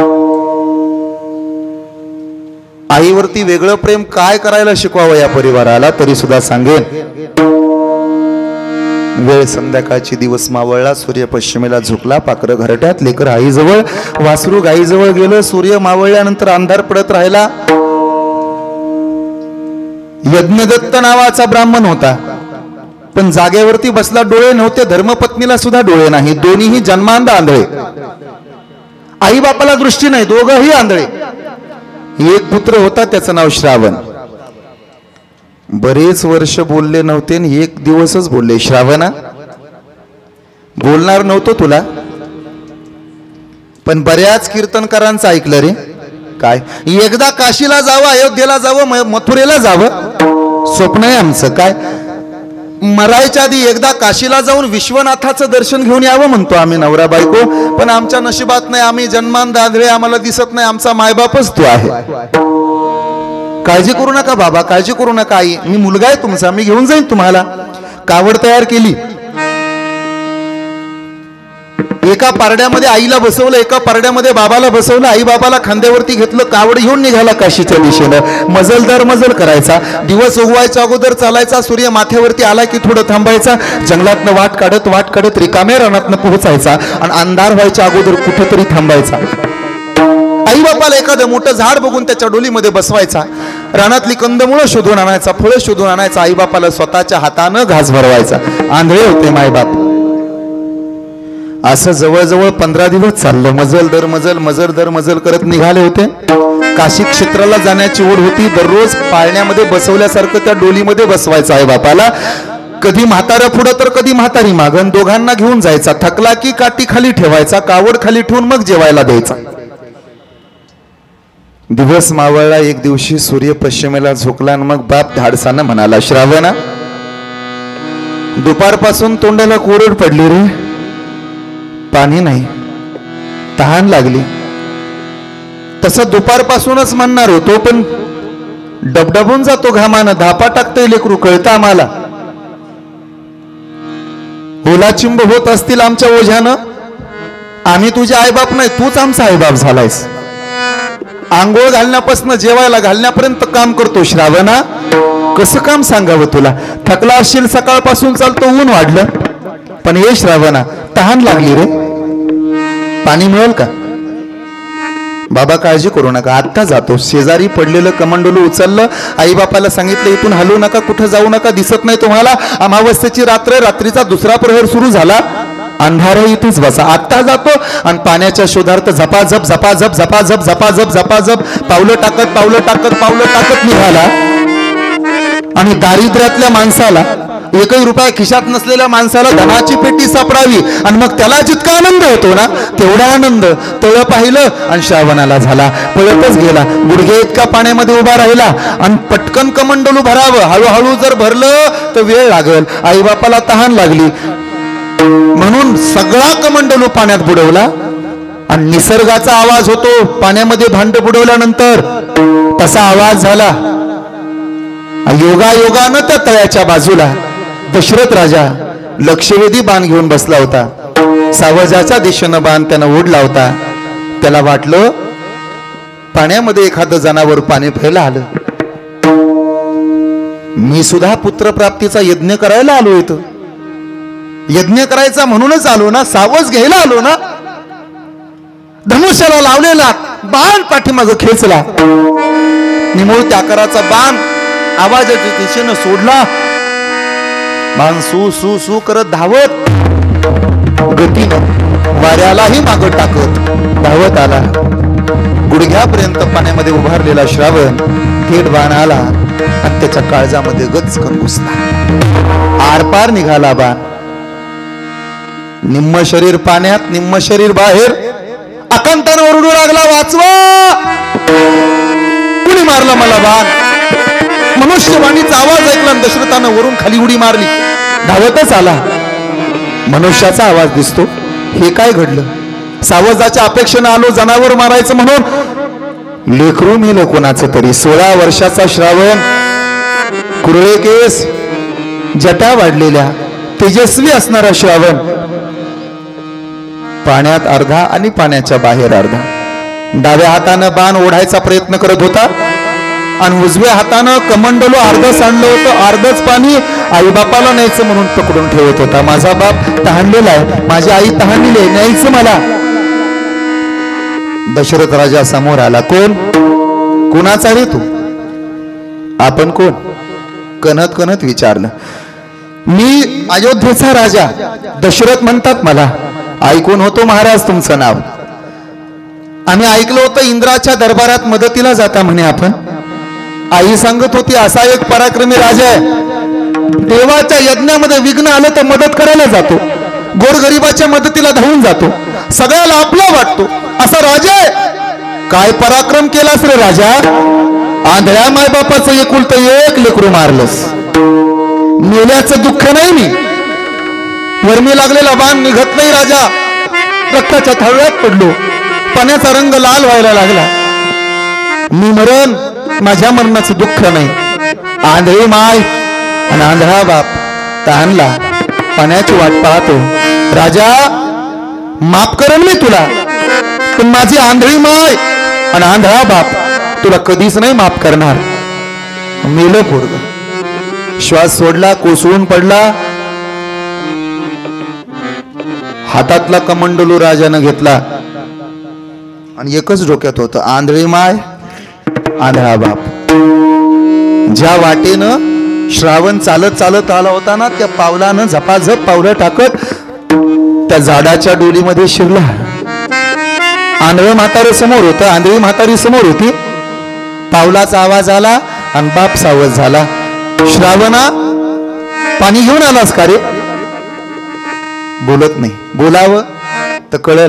आईवरती वेगळं प्रेम काय करायला शिकवावं या परिवाराला तरी सुद्धा सांगेन. वेळ संध्याकाळची, दिवस मावळला, सूर्य पश्चिमेला झुकला, पाखरं घरट्यात, लेकर आईजवळ, वासरू गाईजवळ गेलं. सूर्य मावळल्यानंतर अंधार पडत राहिला. यज्ञदत्त नावाचा ब्राह्मण होता, पण जागेवरती बसला. डोळे नव्हते, धर्मपत्नीला सुद्धा डोळे नाही, दोन्हीही जन्मांध आंधळे. आई बापाला दृष्टी नाही, दोघंही आंधळे. एक पुत्र होता, त्याचं नाव श्रावण. बरेच वर्ष बोलले नव्हते, एक दिवसच बोलले. श्रावणा, बोलणार नव्हतो तुला, पण बऱ्याच कीर्तनकारांचं ऐकलं रे. काय एकदा काशीला जावं, अयोध्येला जावं, मथुरेला जावं स्वप्न आहे आमचं. काय मरायच्या आधी एकदा काशीला जाऊन विश्वनाथाचं दर्शन घेऊन यावं म्हणतो आम्ही नवरा बायको. पण आमच्या नशिबात नाही, आम्ही जन्मांध आंधळे, आम्हाला दिसत नाही, आमचा मायबापच तू आहे. काळजी करू नका बाबा, काळजी करू नका आई, मी मुलगा आहे तुमचा, मी घेऊन जाईन तुम्हाला. कावड तयार केली, एका पारड्यामध्ये आईला बसवलं, एका पारड्यामध्ये बाबाला बसवलं. आई बाबाला खांद्यावरती घेतलं, कावड घेऊन निघाला काशीच्या दिशेनं. मजल दर मजल करायचा, दिवस उगवायच्या अगोदर चालायचा, सूर्य माथ्यावरती आला की थोडं थांबायचा, जंगलातनं वाट काढत रिकाम्या रानातनं पोहोचायचा आणि अंधार व्हायच्या अगोदर कुठेतरी थांबायचा. आई बापाला एखादं मोठं झाड बघून त्याच्या डोलीमध्ये बसवायचा, रानातली कंदमुळं शोधून आणायचा, फळं शोधून आणायचा. आई बापाला स्वतःच्या हातानं घास भरवायचा. आंधळे होते मायबाप. असं जवळजवळ 15 दिवस चाललं. मजल दर मजल करत निघाले होते. काशी क्षेत्राला जाण्याची ओढ होती. दररोज पाळण्यामध्ये बसवल्यासारखं त्या डोलीमध्ये बसवायचं आई बापाला. कधी म्हातारं पुढं तर कधी म्हातारी मागं, दोघांना घेऊन जायचा. थकला की काठी खाली ठेवायचा, कावड खाली ठेवून मग जेवायला द्यायचा. दिवस मावळला. एक दिवशी सूर्य पश्चिमेला झोकला आणि मग बाप धाडसानं म्हणाला, श्रावणा, दुपारपासून तोंडाला कोरड पडली रे, पाणी नाही, तहान लागली. तसं दुपारपासूनच म्हणणार होतो, पण डबडबून जातो घामानं, धापा टाकतोय लेकरू, कळतं आम्हाला. ओलाचिंब होत असतील आमच्या ओझ्यानं. आम्ही तुझे आईबाप नाही, तूच आमचा आईबाप झालायस. आंघोळ घालण्यापासून जेवायला घालण्यापर्यंत काम करतो. श्रावणा, कसं काम सांगावं तुला? थकला असशील, सकाळपासून चालतो, ऊन वाढलं. पण हे श्रावणा, तहान लागली रे, पाणी मिळेल का? बाबा काळजी करू नका, आत्ता जातो. शेजारी पडलेलं कमंडलू उचललं. आई बापाला सांगितलं, इथून हलू नका, कुठं जाऊ नका, दिसत नाही तुम्हाला. अमावस्येची रात्र, रात्रीचा दुसरा प्रहर सुरू झाला. अंधार इथेच बसा, आत्ता जातो. आणि पाण्याच्या शोधार्थ झपाझप झपाझप झपाझप झपाझप झपाझप पावलं टाकत निघाला. आणि दारिद्र्यातल्या माणसाला, एकही रुपया खिशात नसलेल्या माणसाला धनाची पेटी सापडावी आणि मग त्याला जितका आनंद होतो ना, तेवढा आनंद तळ पाहिलं आणि श्रावणाला झाला. पळतच गेला, गुडघे इतका पाण्यामध्ये उभा राहिला. आणि पटकन कमंडलू भरावं, हळूहळू जर भरलं तर वेळ लागल. आई बापाला तहान लागली म्हणून सगळा कमंडलू पाण्यात बुडवला. आणि निसर्गाचा आवाज होतो पाण्यामध्ये भांड बुडवल्यानंतर, तसा आवाज झाला. योगायोगानं त्या तळ्याच्या बाजूला दशरथ राजा लक्षवेधी बाण घेऊन बसला होता. सावजाच्या दिशेनं बाण त्यानं ओढला होता. त्याला वाटलं पाण्यामध्ये एखादं जनावर पाणी प्यायला आलं. मी सुद्धा पुत्रप्राप्तीचा यज्ञ करायला आलो इथं. यज्ञ करायचा म्हणूनच आलो ना, सावज घ्यायला आलो ना. धनुष्याला लावलेला बाण पाठीमागं खेचला. निमुळत्या आकाराचा बाण आवाजाच्या दिशेनं सोडला. बाण सू सू सू करत धावत गतीनं वाऱ्यालाही मागं टाकत धावत आला. गुडघ्यापर्यंत पाण्यामध्ये उभारलेला श्रावण थेट बाण आला आणि त्याच्या काळजामध्ये गचकन घुसला. आरपार निघाला बाण. निम्म शरीर पाण्यात, निम्म शरीर बाहेर. आकांतानं ओरडू लागला, वाचवा, कुणी मारलं मला बाण? मनुष्यवाणीचा आवाज ऐकला आणि दशरथानं वरून खाली उडी मारली. धावतच आला. मनुष्याचा आवाज दिसतो. हे काय घडलं? सावजाच्या अपेक्षेनं आलो जनावर मारायचं म्हणून. लेकरू मेलं कोणाचं तरी. 16 वर्षाचा श्रावण, कुरळे केस, जटा वाढलेल्या, तेजस्वी असणारा श्रावण. पाण्यात अर्धा आणि पाण्याच्या बाहेर अर्धा. डाव्या हातानं बाण ओढायचा प्रयत्न करत होता आणि उजव्या हातानं कमंडलो अर्ध सांडलं होतं. अर्धच पाणी आईबापाला न्यायचं म्हणून पकडून ठेवत होता. माझा बाप तहानलेला आहे, माझी आई तहानलेली आहे, न्यायचं मला. दशरथ राजा समोर आला. कोण? कोणाचा रे तू? आपण कोण? कणत कणत विचारलं. मी अयोध्येचा राजा दशरथ म्हणतात मला. ऐकून होतो महाराज तुमचं नाव. आम्ही ऐकलं होतं इंद्राच्या दरबारात मदतीला जाता म्हणे आपण. आई सांगत होती असा एक पराक्रमी राजा आहे, देवाच्या यज्ञामध्ये विघ्न आलं तर मदत करायला जातो, गोरगरिबाच्या मदतीला धावून जातो, सगळ्याला आपला वाटतो, असा राजा आहे. काय पराक्रम केलास रे राजा? आंधळ्या मायबापाचं एकुलतं एक लेकरू मारलंस. मेल्याचं दुःख नाही मी. वर्मी लागलेला बाण निघत नाही राजा. रक्ताच्या थाळ्यात पडलो. पाण्याचा रंग लाल व्हायला लागला. मी मरण, माझ्या मरणाचं दुःख नाही. आंधळी माय आणि आंधळा बाप तहानला, पाण्याची वाट पाहतो. राजा माफ करेन मी तुला, पण माझी आंधळी माय आणि आंधळा बाप तुला कधीच नाही माफ करणार. मेलं पोरग. श्वास सोडला, कोसळून पडला. हातातला कमंडलू राजानं घेतला आणि एकच डोक्यात होतं, आंधळी माय, आंधळा बाप. ज्या वाटेनं श्रावण चालत चालत आला होता ना, त्या पावलानं झपाझप पावलं टाकत त्या झाडाच्या डोलीमध्ये शिरला. आंधळ म्हातारे समोर होतं, आंधळी म्हातारी समोर होती. पावलाचा आवाज आला आणि बाप सावध झाला. श्रावणा, पाणी घेऊन आलास का रे? बोलत नाही. बोलावं तर कळल.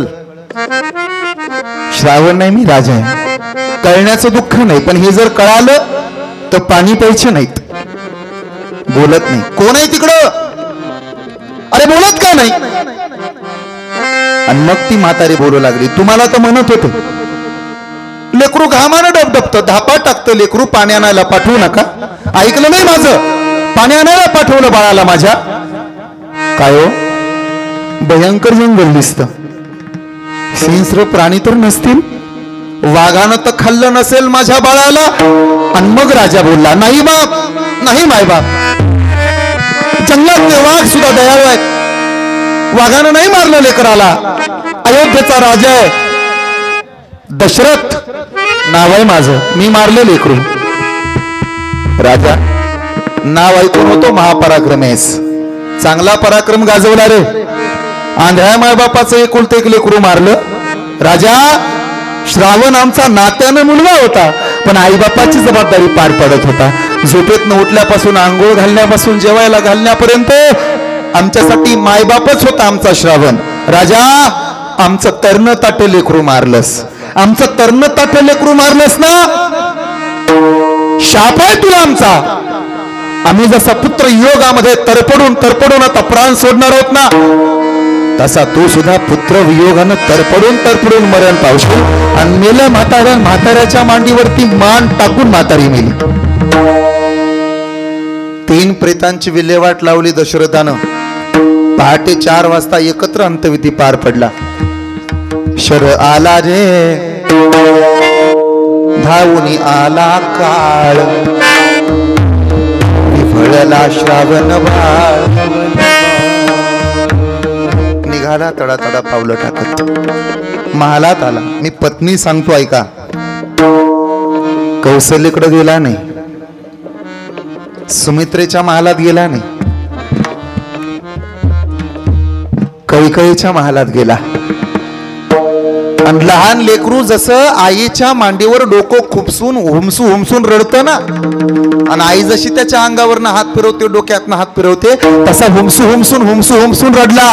श्रावण नाही, मी राजा आहे. कळण्याचं दुःख नाही, पण हे जर कळालं तर पाणी प्यायचे नाहीत. बोलत नाही. कोण आहे तिकडं? अरे बोलत का नाही? आणि मग ती म्हातारी बोलू लागली. तुम्हाला तर म्हणत होते, लेकरू घामानं डबडबत, धापा टाकतं लेकरू, पाणी आणायला पाठवू नका. ऐकलं नाही माझं? पाणी आणायला पाठवलं बाळाला माझ्या. काय हो, भयंकर जंगल दिसतं. हिंस्र प्राणी तर नसतील. वाघानं तर खाल्लं नसेल माझ्या बाळाला. आणि मग राजा बोलला, नाही बाप, नाही मायबाप, जंगलातले वाघ सुद्धा दयाळू आहेत. वाघानं नाही मारलं लेकराला. अयोध्येचा राजा आहे, दशरथ नाव आहे माझं, मी मारलं लेकरू. राजा, नाव ऐकून होतो महापराक्रमी आहेस, चांगला पराक्रम गाजवला रे. आंधळ्या मायबापाचं एकुलतं एक लेकरू मारलं. राजा, श्रावण आमचा नात्यानं मुलगा होता, पण आईबापाची जबाबदारी पार पडत होता. झोपेतनं उठल्यापासून, आंघोळ घालण्यापासून, जेवायला घालण्यापर्यंत आमच्यासाठी मायबापच होता आमचा श्रावण. राजा, आमचं तर्ण ताट लेकरू मारलंस, आमचं तर्ण ताट लेकरू मारलंस ना, शाप आहे तुला आमचा. आम्ही जसा पुत्र योगामध्ये तरपडून तरपडून आता प्राण सोडणार आहोत ना, तसा तू सुद्धा पुत्र वियोगानं तरपडून तरपडून मरण पावशील. आणि मेलं म्हाताऱ्याच्या मांडीवरती मान टाकून म्हातारी मेली. 3 प्रेतांची विल्हेवाट लावली दशरथानं. पहाटे 4 वाजता एकत्र अंतविधी पार पडला. शर आला रे, धावून आला काळ, विफळला श्रावण बाळ. निघाला तडा तडा पावलं टाकत महालात आला. मी पत्नी सांगतो ऐका, कौशल्यकडे गेला नाही, सुमित्रेच्या महालात गेला नाही, कैकेयीच्या महालात गेला. आणि लहान लेकरू जसं आईच्या मांडीवर डोकं खुपसून हुमसून रडतं ना, आणि आई जशी त्याच्या अंगावरनं हात फिरवते, डोक्यातनं हात फिरवते, तसा हुमसून रडला.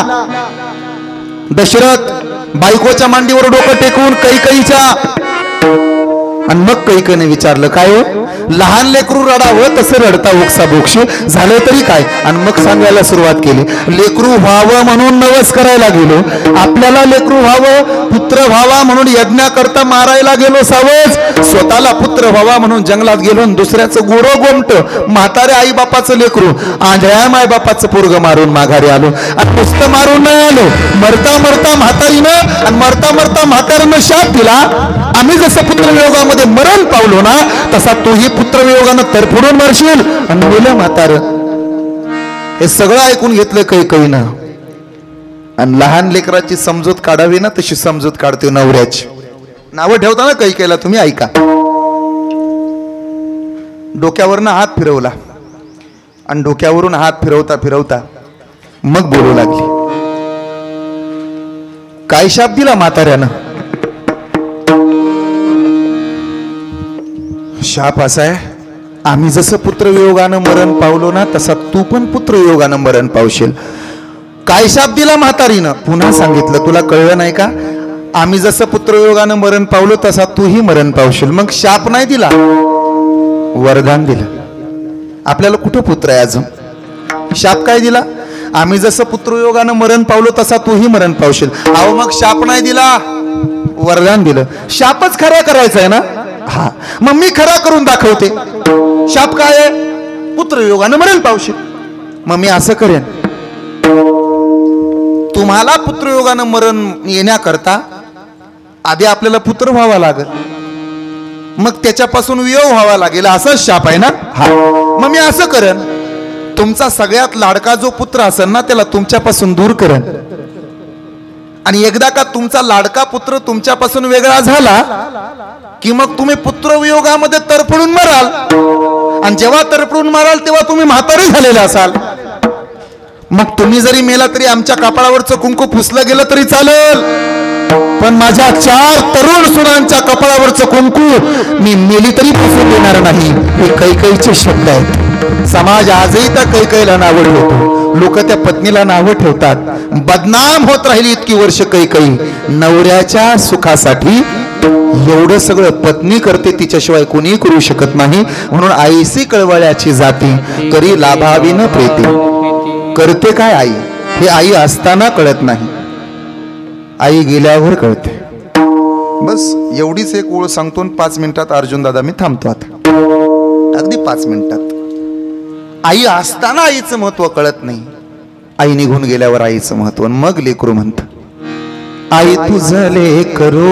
दशरथ बायकोच्या मांडीवर डोकं टेकून कैकेयीच्या आणि मग कैकने विचारलं, काय हो लहान लेकरू रडावं तसं रडता ओक्सा बोक्षी झालं तरी काय? आणि मग सांगायला सुरुवात केली, लेकरू व्हावं म्हणून नवस करायला गेलो, आपल्याला लेकरू व्हावं पुत्र व्हावा म्हणून यज्ञाकरता मारायला गेलो सावज, स्वतःला पुत्र व्हावा म्हणून जंगलात गेलो आणि दुसऱ्याचं गोडो गोमट म्हातारे आई बापाचं लेकरू आंधळ्या माय बापाचं पोरग मारून माघारी आलो. आणि नुसतं मारून नाही आलो, मरता मरता म्हातारीनं आणि मरता मरता म्हातारीनं शाप दिला, आम्ही जसं पुत्रवियोगामध्ये मरण पावलो ना तसा तोही पुत्रवियोगानं तरफडून मरशील. आणि मुलं म्हातार हे सगळं ऐकून घेतलं कैकईनं. आणि लहान लेकराची समजूत काढावी ना तशी समजूत काढते नवऱ्याची. नावं ठेवताना कैकेला तुम्ही ऐका. डोक्यावरनं हात फिरवला आणि डोक्यावरून हात फिरवता फिरवता मग बोलू लागली. काय शाप दिला म्हाताऱ्यानं? शाप असा आहे, आम्ही जसं पुत्रवियोगानं मरण पावलो ना तसा तू पण पुत्रवियोगानं मरण पावशील. काय शाप दिला म्हातारीनं? पुन्हा सांगितलं, तुला कळलं नाही का? आम्ही जसं पुत्रवियोगानं मरण पावलो तसा तूही मरण पावशील. मग शाप नाही दिला, वरदान दिलं. आपल्याला कुठं पुत्र आहे अजून? शाप काय दिला? आम्ही जसं पुत्रवियोगानं मरण पावलो तसा तूही मरण पावशील. अहो मग शाप नाही दिला, वरदान दिलं. शापच खरा करायचा आहे ना? हा, मग मी खरा करून दाखवते. शाप काय आहे? पुत्रवियोगानं मरण पावशील. मग मी असं करेन, तुम्हाला पुत्रवियोगानं मरण येण्याकरता आधी आपल्याला पुत्र व्हावा लागेल, मग त्याच्यापासून वियोग व्हावा लागेल, असंच शाप आहे ना? हा, मग मी असं करेन, तुमचा सगळ्यात लाडका जो पुत्र असेल ना त्याला तुमच्यापासून दूर करेन. आणि एकदा का तुमचा लाडका पुत्र तुमच्यापासून वेगळा झाला की मग तुम्ही पुत्रवियोगामध्ये तरफडून मराल. आणि जेव्हा तरफडून माराल तेव्हा तुम्ही म्हातारे झालेले असाल. मग तुम्ही जरी मेला तरी आमच्या कपाळावरचं कुंकू पुसलं गेलं तरी चालेल, पण माझ्या 4 तरुण सुनांच्या कपाळावरचं कुंकू मी मेली तरी पुसून देणार नाही. हे कैकईचे शब्द आहेत. समाज आजही त्या कैकईला नावं ठेवतो, लोक त्या पत्नीला नावं ठेवतात. बदनाम होत राहिली इतकी वर्ष कैकई. नवऱ्याच्या सुखासाठी एवढं सगळं पत्नी करते, तिच्याशिवाय कोणी करू शकत नाही. म्हणून आईसी कळवळ्याची जाती करी लाभावी न प्रीती. करते काय आई हे आई असताना कळत नाही, आई गेल्यावर कळते. बस एवढीच एक ओळ सांगतो. 5 मिनिटात अर्जुन दादा मी थांबतो आता, अगदी 5 मिनिटात. आई असताना आईचं महत्व कळत नाही, आई निघून गेल्यावर आईचं महत्व. मग लेकरू म्हणत, आई तुझं लेकरू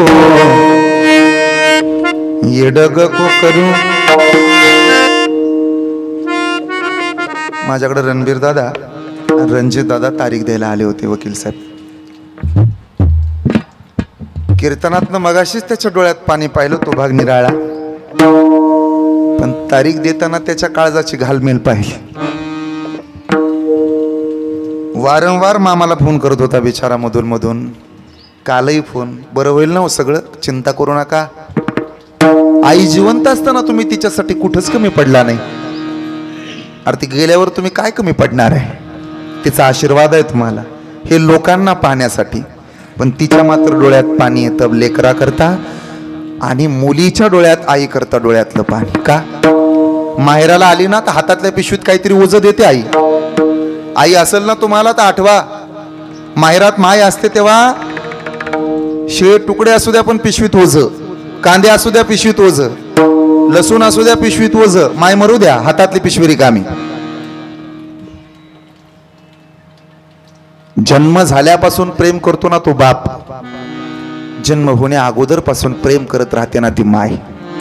येडग को करू. माझ्याकडे रणबीर दादा, रणजित दादा तारीख द्यायला आले होते. वकील साहेब कीर्तनातनं मगाशीच त्याच्या डोळ्यात पाणी पाहिलं, तो भाग निराळा. पण तारीख देताना त्याच्या काळजाची घालमेल पाहिली. वारंवार मामाला फोन करत होता बिचारा मधून मधून. कालही फोन, बरं होईल ना सगळं, चिंता करू नका. आई जिवंत असताना तुम्ही तिच्यासाठी कुठंच कमी पडला नाही. अरे ती गेल्यावर तुम्ही काय कमी पडणार आहे? तिचा आशीर्वाद आहे तुम्हाला, हे लोकांना पाहण्यासाठी. पण तिच्या मात्र डोळ्यात पाणी येतं लेकरा करता, आणि मुलीच्या डोळ्यात आई करता डोळ्यातलं पाणी. का? माहेराला आली ना तर हातातल्या पिशवीत काहीतरी ओझं देते आई. आई असेल ना तुम्हाला तर आठवा, माहेरात माय असते तेव्हा शिळे तुकडे असू द्या पण पिशवीत ओझं, कांदे असू द्या पिशवीत ओझं, लसूण असू द्या पिशवीत ओझं, माय मरू द्या हातातली पिशवी रिकामी. जन्म झाल्यापासून प्रेम करतो ना तो बाप, जन्म होण्या अगोदर पासून प्रेम करत राहते ना ती माय.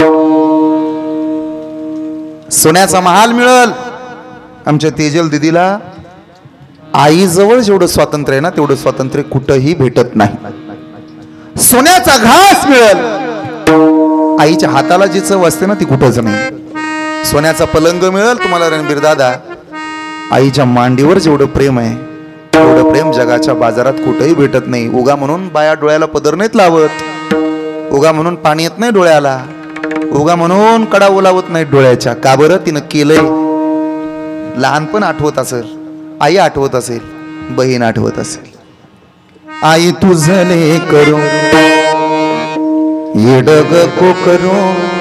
सोन्याचा महाल मिळल आमच्या तेजल दिदीला, आई जवळ जेवढं स्वातंत्र्य आहे ना तेवढं स्वातंत्र्य कुठंही भेटत नाही. सोन्याचा घास मिळेल, आईच्या हाताला जी चव असते ना ती कुठंच नाही. सोन्याचा पलंग मिळेल तुम्हाला रणबीर दादा, आईच्या मांडीवर जेवढं प्रेम आहे तेवढं प्रेम जगाच्या बाजारात कुठंही भेटत नाही. उगा म्हणून बाया डोळ्याला पदर नाहीत लावत, उगा म्हणून पाणी येत नाही डोळ्याला, उगा म्हणून कडा ओलावत नाहीत डोळ्याच्या. का बरं? तिनं केलंय. लहानपण आठवत असेल, आई आठवत असेल, बहीण आठवत असेल. आई तुझले करू येडग कोकरू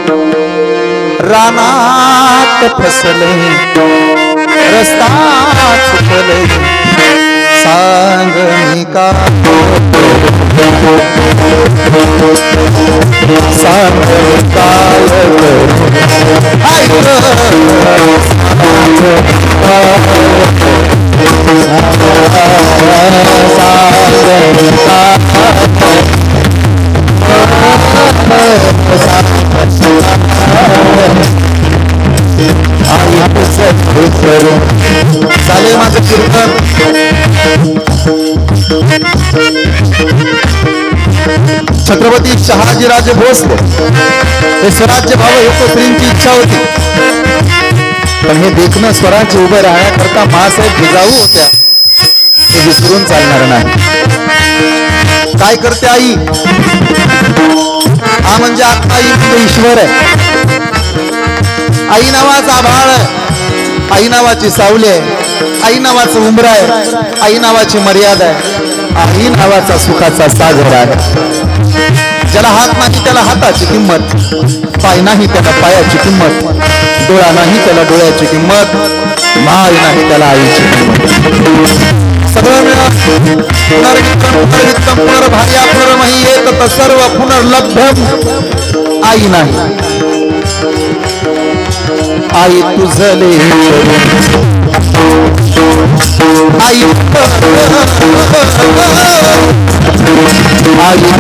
रानात फसले रस्ता चुकले सांग मी का सांग काय चालेल माझं कीर्तन. छत्रपती शहाजीराजे भोसले हे स्वराज्य व्हावं ही श्रींची इच्छा होती, पण हे देखणं स्वराज्य उभं राहण्याकरता मासाहेब जिजाऊ होत्या हे विसरून चालणार नाही. काय करते आई? हा म्हणजे आत्मा आई म्हणजे ईश्वर आहे. आई नावाचा आभाळ आहे, आई नावाची सावली आहे, आई नावाचं उंबर आहे, आई नावाची मर्यादा आहे, आई नावाचा सुखाचा सागर आहे. ज्याला हात नाही त्याला हाताची किंमत, पाय नाही त्याला पायाची किंमत, डोळा नाही त्याला डोळ्याची किंमत, माय नाही त्याला आईची किंमत. सगळं मिळत पुनर्वित्तम पुनर्वित्तम पुनर्भार्या पुनर्मही येत सर्व पुनर्लब्धम आई नाही. आई तुझले आई आई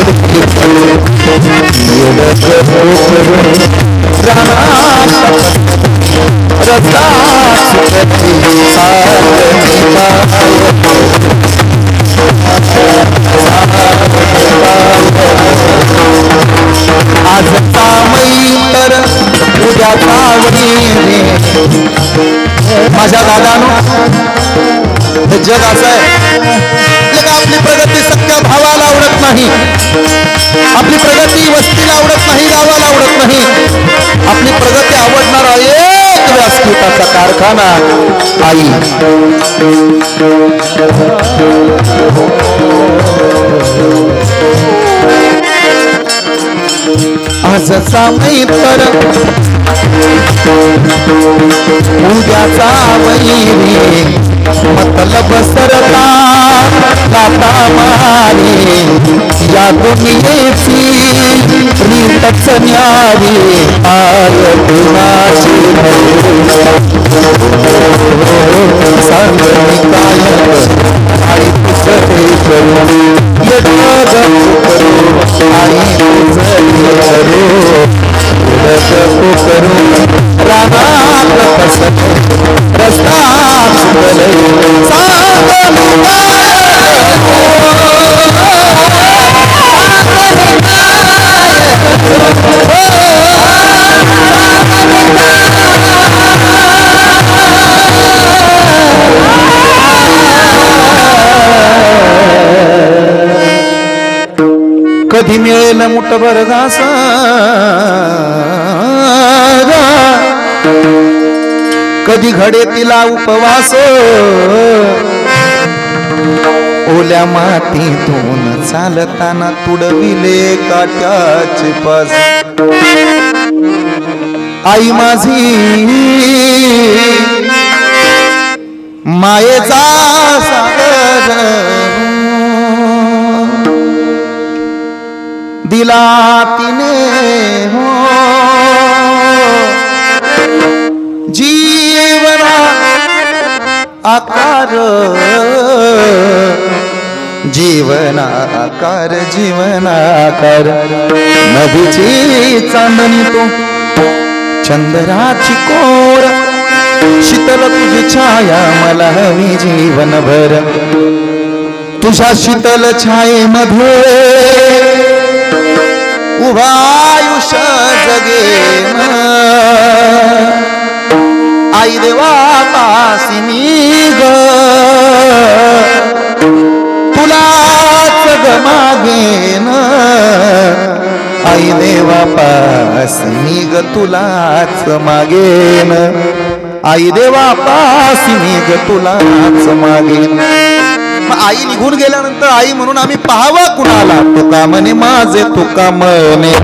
आजचा मैतर उद्याचा वैरी. माझ्या दादानो हे जग असं आहे, आपली प्रगती सख्या भावाला आवडत नाही, आपली प्रगती वस्तीला आवडत नाही, गावाला आवडत नाही. आपली प्रगती आवडणारा एक व्यासपीठाचा कारखाना आई. आजचा मैत्र उद्याचा वैरी, मतलब सरता लाता मारी, या दुनियेची रीतच न्यारी. आय कुणाची सांगणी काय आई तुझे करू येडग करू आई तुझे करू रानात फसले रस्ता चुकले कधी मिळेल मुठभर घास, कधी घडे तिला उपवास. ओल्या मातीतून चालताना तुडविले काट्याचे पास. आई माझी मायेचा सागर दिला तिने हो जीवना आकार, जीवनाकार जीवनाकार. नदीची चांदणी तो चंद्राची कोर, शीतल तुझी छाया मला हवी जीवनभर. तुझ्या शीतल छायेमध्ये उभा आयुष्य जगेन. आई देवा पासी मी ग तुलाच ग मागेन. आई देवा पासी मी ग तुलाच मागेन. आई देवा पासी मी ग तुलाच मागेन. आई निघून गेल्यानंतर आई म्हणून आम्ही पाहावा कुणाला. तुका म्हणे माझे तुका म्हणे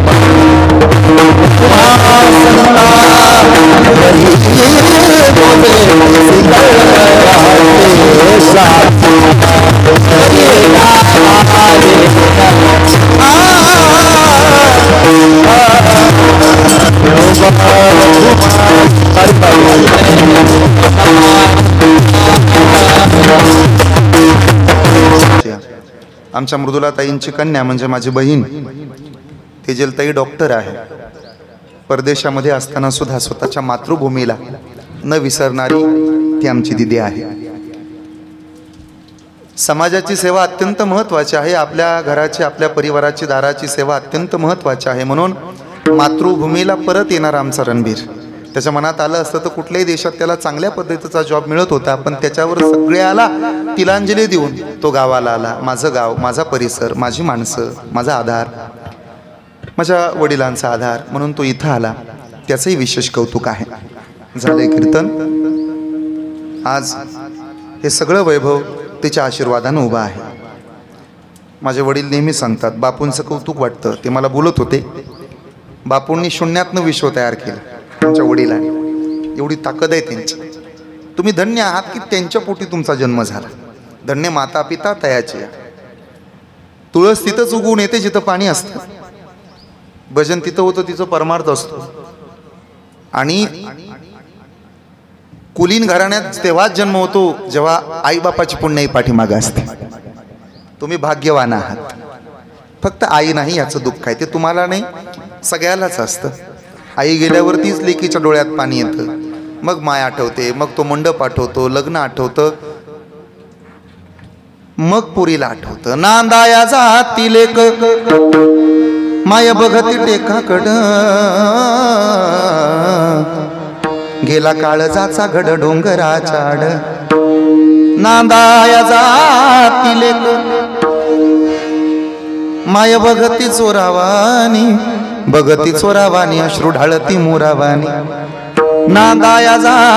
आमच्या मृदुला ताईंची कन्या म्हणजे माझी बहीण तेजल ताई डॉक्टर आहे. परदेशामध्ये असताना सुद्धा स्वतःच्या मातृभूमीला न विसरणारी ती आमची दिदी आहे. समाजाची सेवा अत्यंत महत्त्वाची आहे. आपल्या घराची आपल्या परिवाराची दाराची सेवा अत्यंत महत्त्वाची आहे. म्हणून मातृभूमीला परत येणार आमचा रणबीर त्याच्या मनात आलं असतं तर कुठल्याही देशात त्याला चांगल्या पद्धतीचा जॉब मिळत होता. पण त्याच्यावर सगळ्याला तिलांजली देऊन तो गावाला आला. माझं गाव, माझा परिसर, माझी माणसं, माझा आधार, माझ्या वडिलांचा आधार म्हणून तो इथं आला. त्याचंही विशेष कौतुक आहे. झालंय कीर्तन. आज हे सगळं वैभव त्याच्या आशीर्वादानं उभं आहे. माझे वडील नेहमी सांगतात बापूंचं कौतुक वाटतं. ते मला बोलत होते बापूंनी शून्यातनं विश्व तयार केलं. त्यांच्या वडिलांनी एवढी ताकद आहे त्यांची. तुम्ही धन्य आहात की त्यांच्या पोटी तुमचा जन्म झाला. धन्य माता पिता तयाचे. तुळस तिथंच उगवून येते जिथं पाणी असतं. भजन तिथं होतं तिचं परमार्थ असतो. आणि कुलीन घराण्यात तेव्हाच जन्म होतो जेव्हा आईबापाची पुण्याई पाठीमागं असते. तुम्ही भाग्यवान आहात. फक्त आई नाही याचं दुःख आहे. ते तुम्हाला नाही सगळ्यालाच असतं. आई गेल्यावरतीच लेकीच्या डोळ्यात पाणी येतं. मग माय आठवते, मग तो मंडप आठवतो, लग्न आठवतं, मग पुरीला आठवतं. नांदाया जाती लेक माय बघती टेकाकड गेला काळजाचा घड डोंगराच्या आड. नांदाया जाती लेक माय बघती चोरावानी बघती चोरावानी अश्रू ढाळती मोरावानी. नांदाया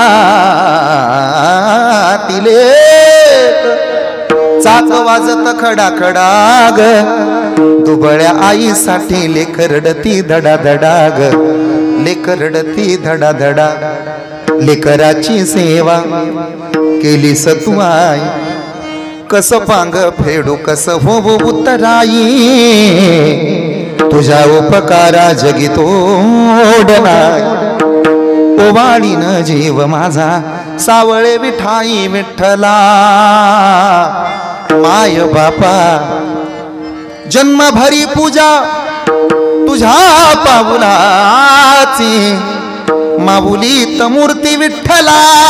जाती लेक चाच वाजत खडा खडा ग दुबळ्या आईसाठी लेक रडती धडा धडा ग लेक रडती धडा धडा. लेकराची सेवा केली सतू आई कस पांग फेडू कस हो उतराई. तुझ्या उपकारा जगी तोडला ओवाळीन जीव माझा सावळे विठाई विठ्ठला. माय बापा जन्मभरी पूजा तुझ्या पाऊलाची माऊलीत मूर्ती विठ्ठलाची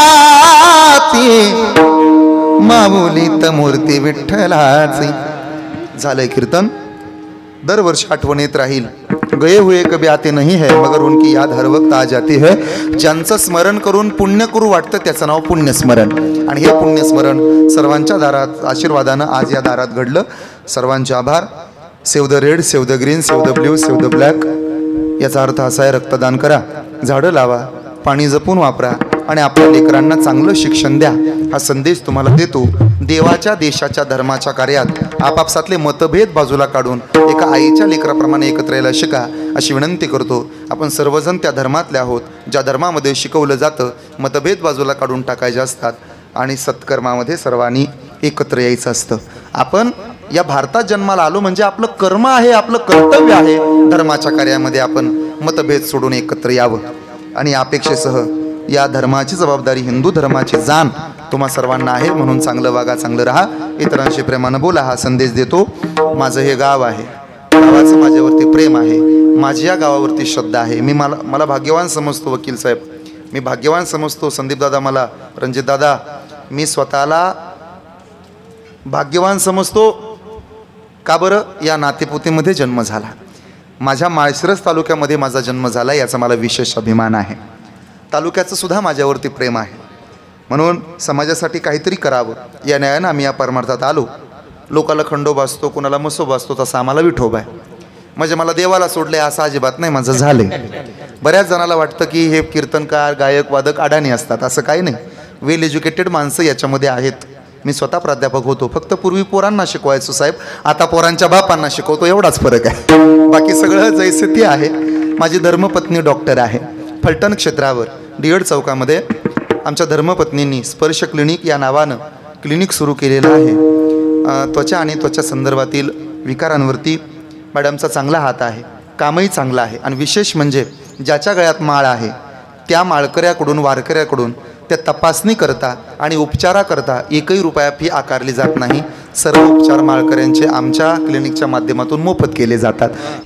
माऊलीत मूर्ती विठ्ठलाची. झालंय कीर्तन. दरवर्षी आठवण येत राहील. गए हुए कभी आते नहीं है मगर उनकी याद हर वक्त आ जाती है. ज्यांचं स्मरण करून पुण्य करू वाटतं त्याचं नाव पुण्यस्मरण. आणि हे पुण्यस्मरण सर्वांच्या दारात आशीर्वादानं आज या दारात घडलं. सर्वांचे आभार. Save the red, save the green, save the blue, save the black. याचा अर्थ असा आहे रक्तदान करा, झाडं लावा, पाणी जपून वापरा आणि आपल्या लेकरांना चांगलं शिक्षण द्या. हा संदेश तुम्हाला देतो. देवाच्या देशाच्या धर्माच्या कार्यात आपापसातले मतभेद बाजूला काढून एका आईच्या लेकराप्रमाणे एकत्र यायला शिका अशी विनंती करतो. आपण सर्वजण त्या धर्मातले आहोत ज्या धर्मामध्ये शिकवलं जातं मतभेद बाजूला काढून टाकायचे असतात आणि सत्कर्मामध्ये सर्वांनी एकत्र यायचं असतं. आपण या भारतात जन्माला आलो म्हणजे आपलं कर्म आहे, आपलं कर्तव्य आहे. धर्माच्या कार्यामध्ये आपण मतभेद सोडून एकत्र यावं आणि अपेक्षेसह या धर्माची जबाबदारी, हिंदू धर्माची जाण तुम्हा सर्वांना आहे. म्हणून चांगलं वागा, चांगलं राहा, इतरांशी प्रेमानं बोला हा संदेश देतो. माझं हे गाव आहे, गावाचं माझ्यावरती प्रेम आहे, माझी या गावावरती श्रद्धा आहे. मला भाग्यवान समजतो वकील साहेब, मी भाग्यवान समजतो. संदीप दादा, मला रणजित दादा, मी स्वतःला भाग्यवान समजतो. का बरं? या नातेपुतेमध्ये जन्म झाला. माझ्या माळशिरस तालुक्यामध्ये माझा जन्म झाला, याचा मला विशेष अभिमान आहे. तालुक्याचं सुद्धा माझ्यावरती प्रेम आहे. म्हणून समाजासाठी काहीतरी करावं या न्यायानं आम्ही या परमार्थात आलो. लोकाला खंडोबा असतो, कोणाला मसोबा असतो, तसा आम्हाला विठोबा आहे. म्हणजे मला देवाला सोडले असं अजिबात नाही. माझं झाले. बऱ्याच जणाला वाटतं की हे कीर्तनकार, गायक, वादक अडाणी असतात. असं काही नाही. वेल एज्युकेटेड माणसं याच्यामध्ये आहेत. मी स्वतः प्राध्यापक होतो, फक्त पूर्वी पोरांना शिकवायचो साहेब, आता पोरांच्या बापांना शिकवतो, एवढाच फरक आहे. बाकी सगळं जैसे ते आहे. माझी धर्मपत्नी डॉक्टर आहे. फलटण क्षेत्रावर डिअड चौकामध्ये आमच्या धर्मपत्नींनी स्पर्श क्लिनिक या नावानं क्लिनिक सुरू केलेलं आहे. त्वचा आणि त्वचा संदर्भातील विकारांवरती मॅडमचा चांगला हात आहे, कामही चांगलं आहे. आणि विशेष म्हणजे ज्याच्या गळ्यात माळ आहे त्या माळकऱ्याकडून वारकऱ्याकडून त्या तपासणी करता आणि उपचाराकरता एकही रुपया फी आकारली जात नाही. सर्व उपचार माळकऱ्यांचे आमच्या क्लिनिकच्या माध्यमातून मोफत केले जातात.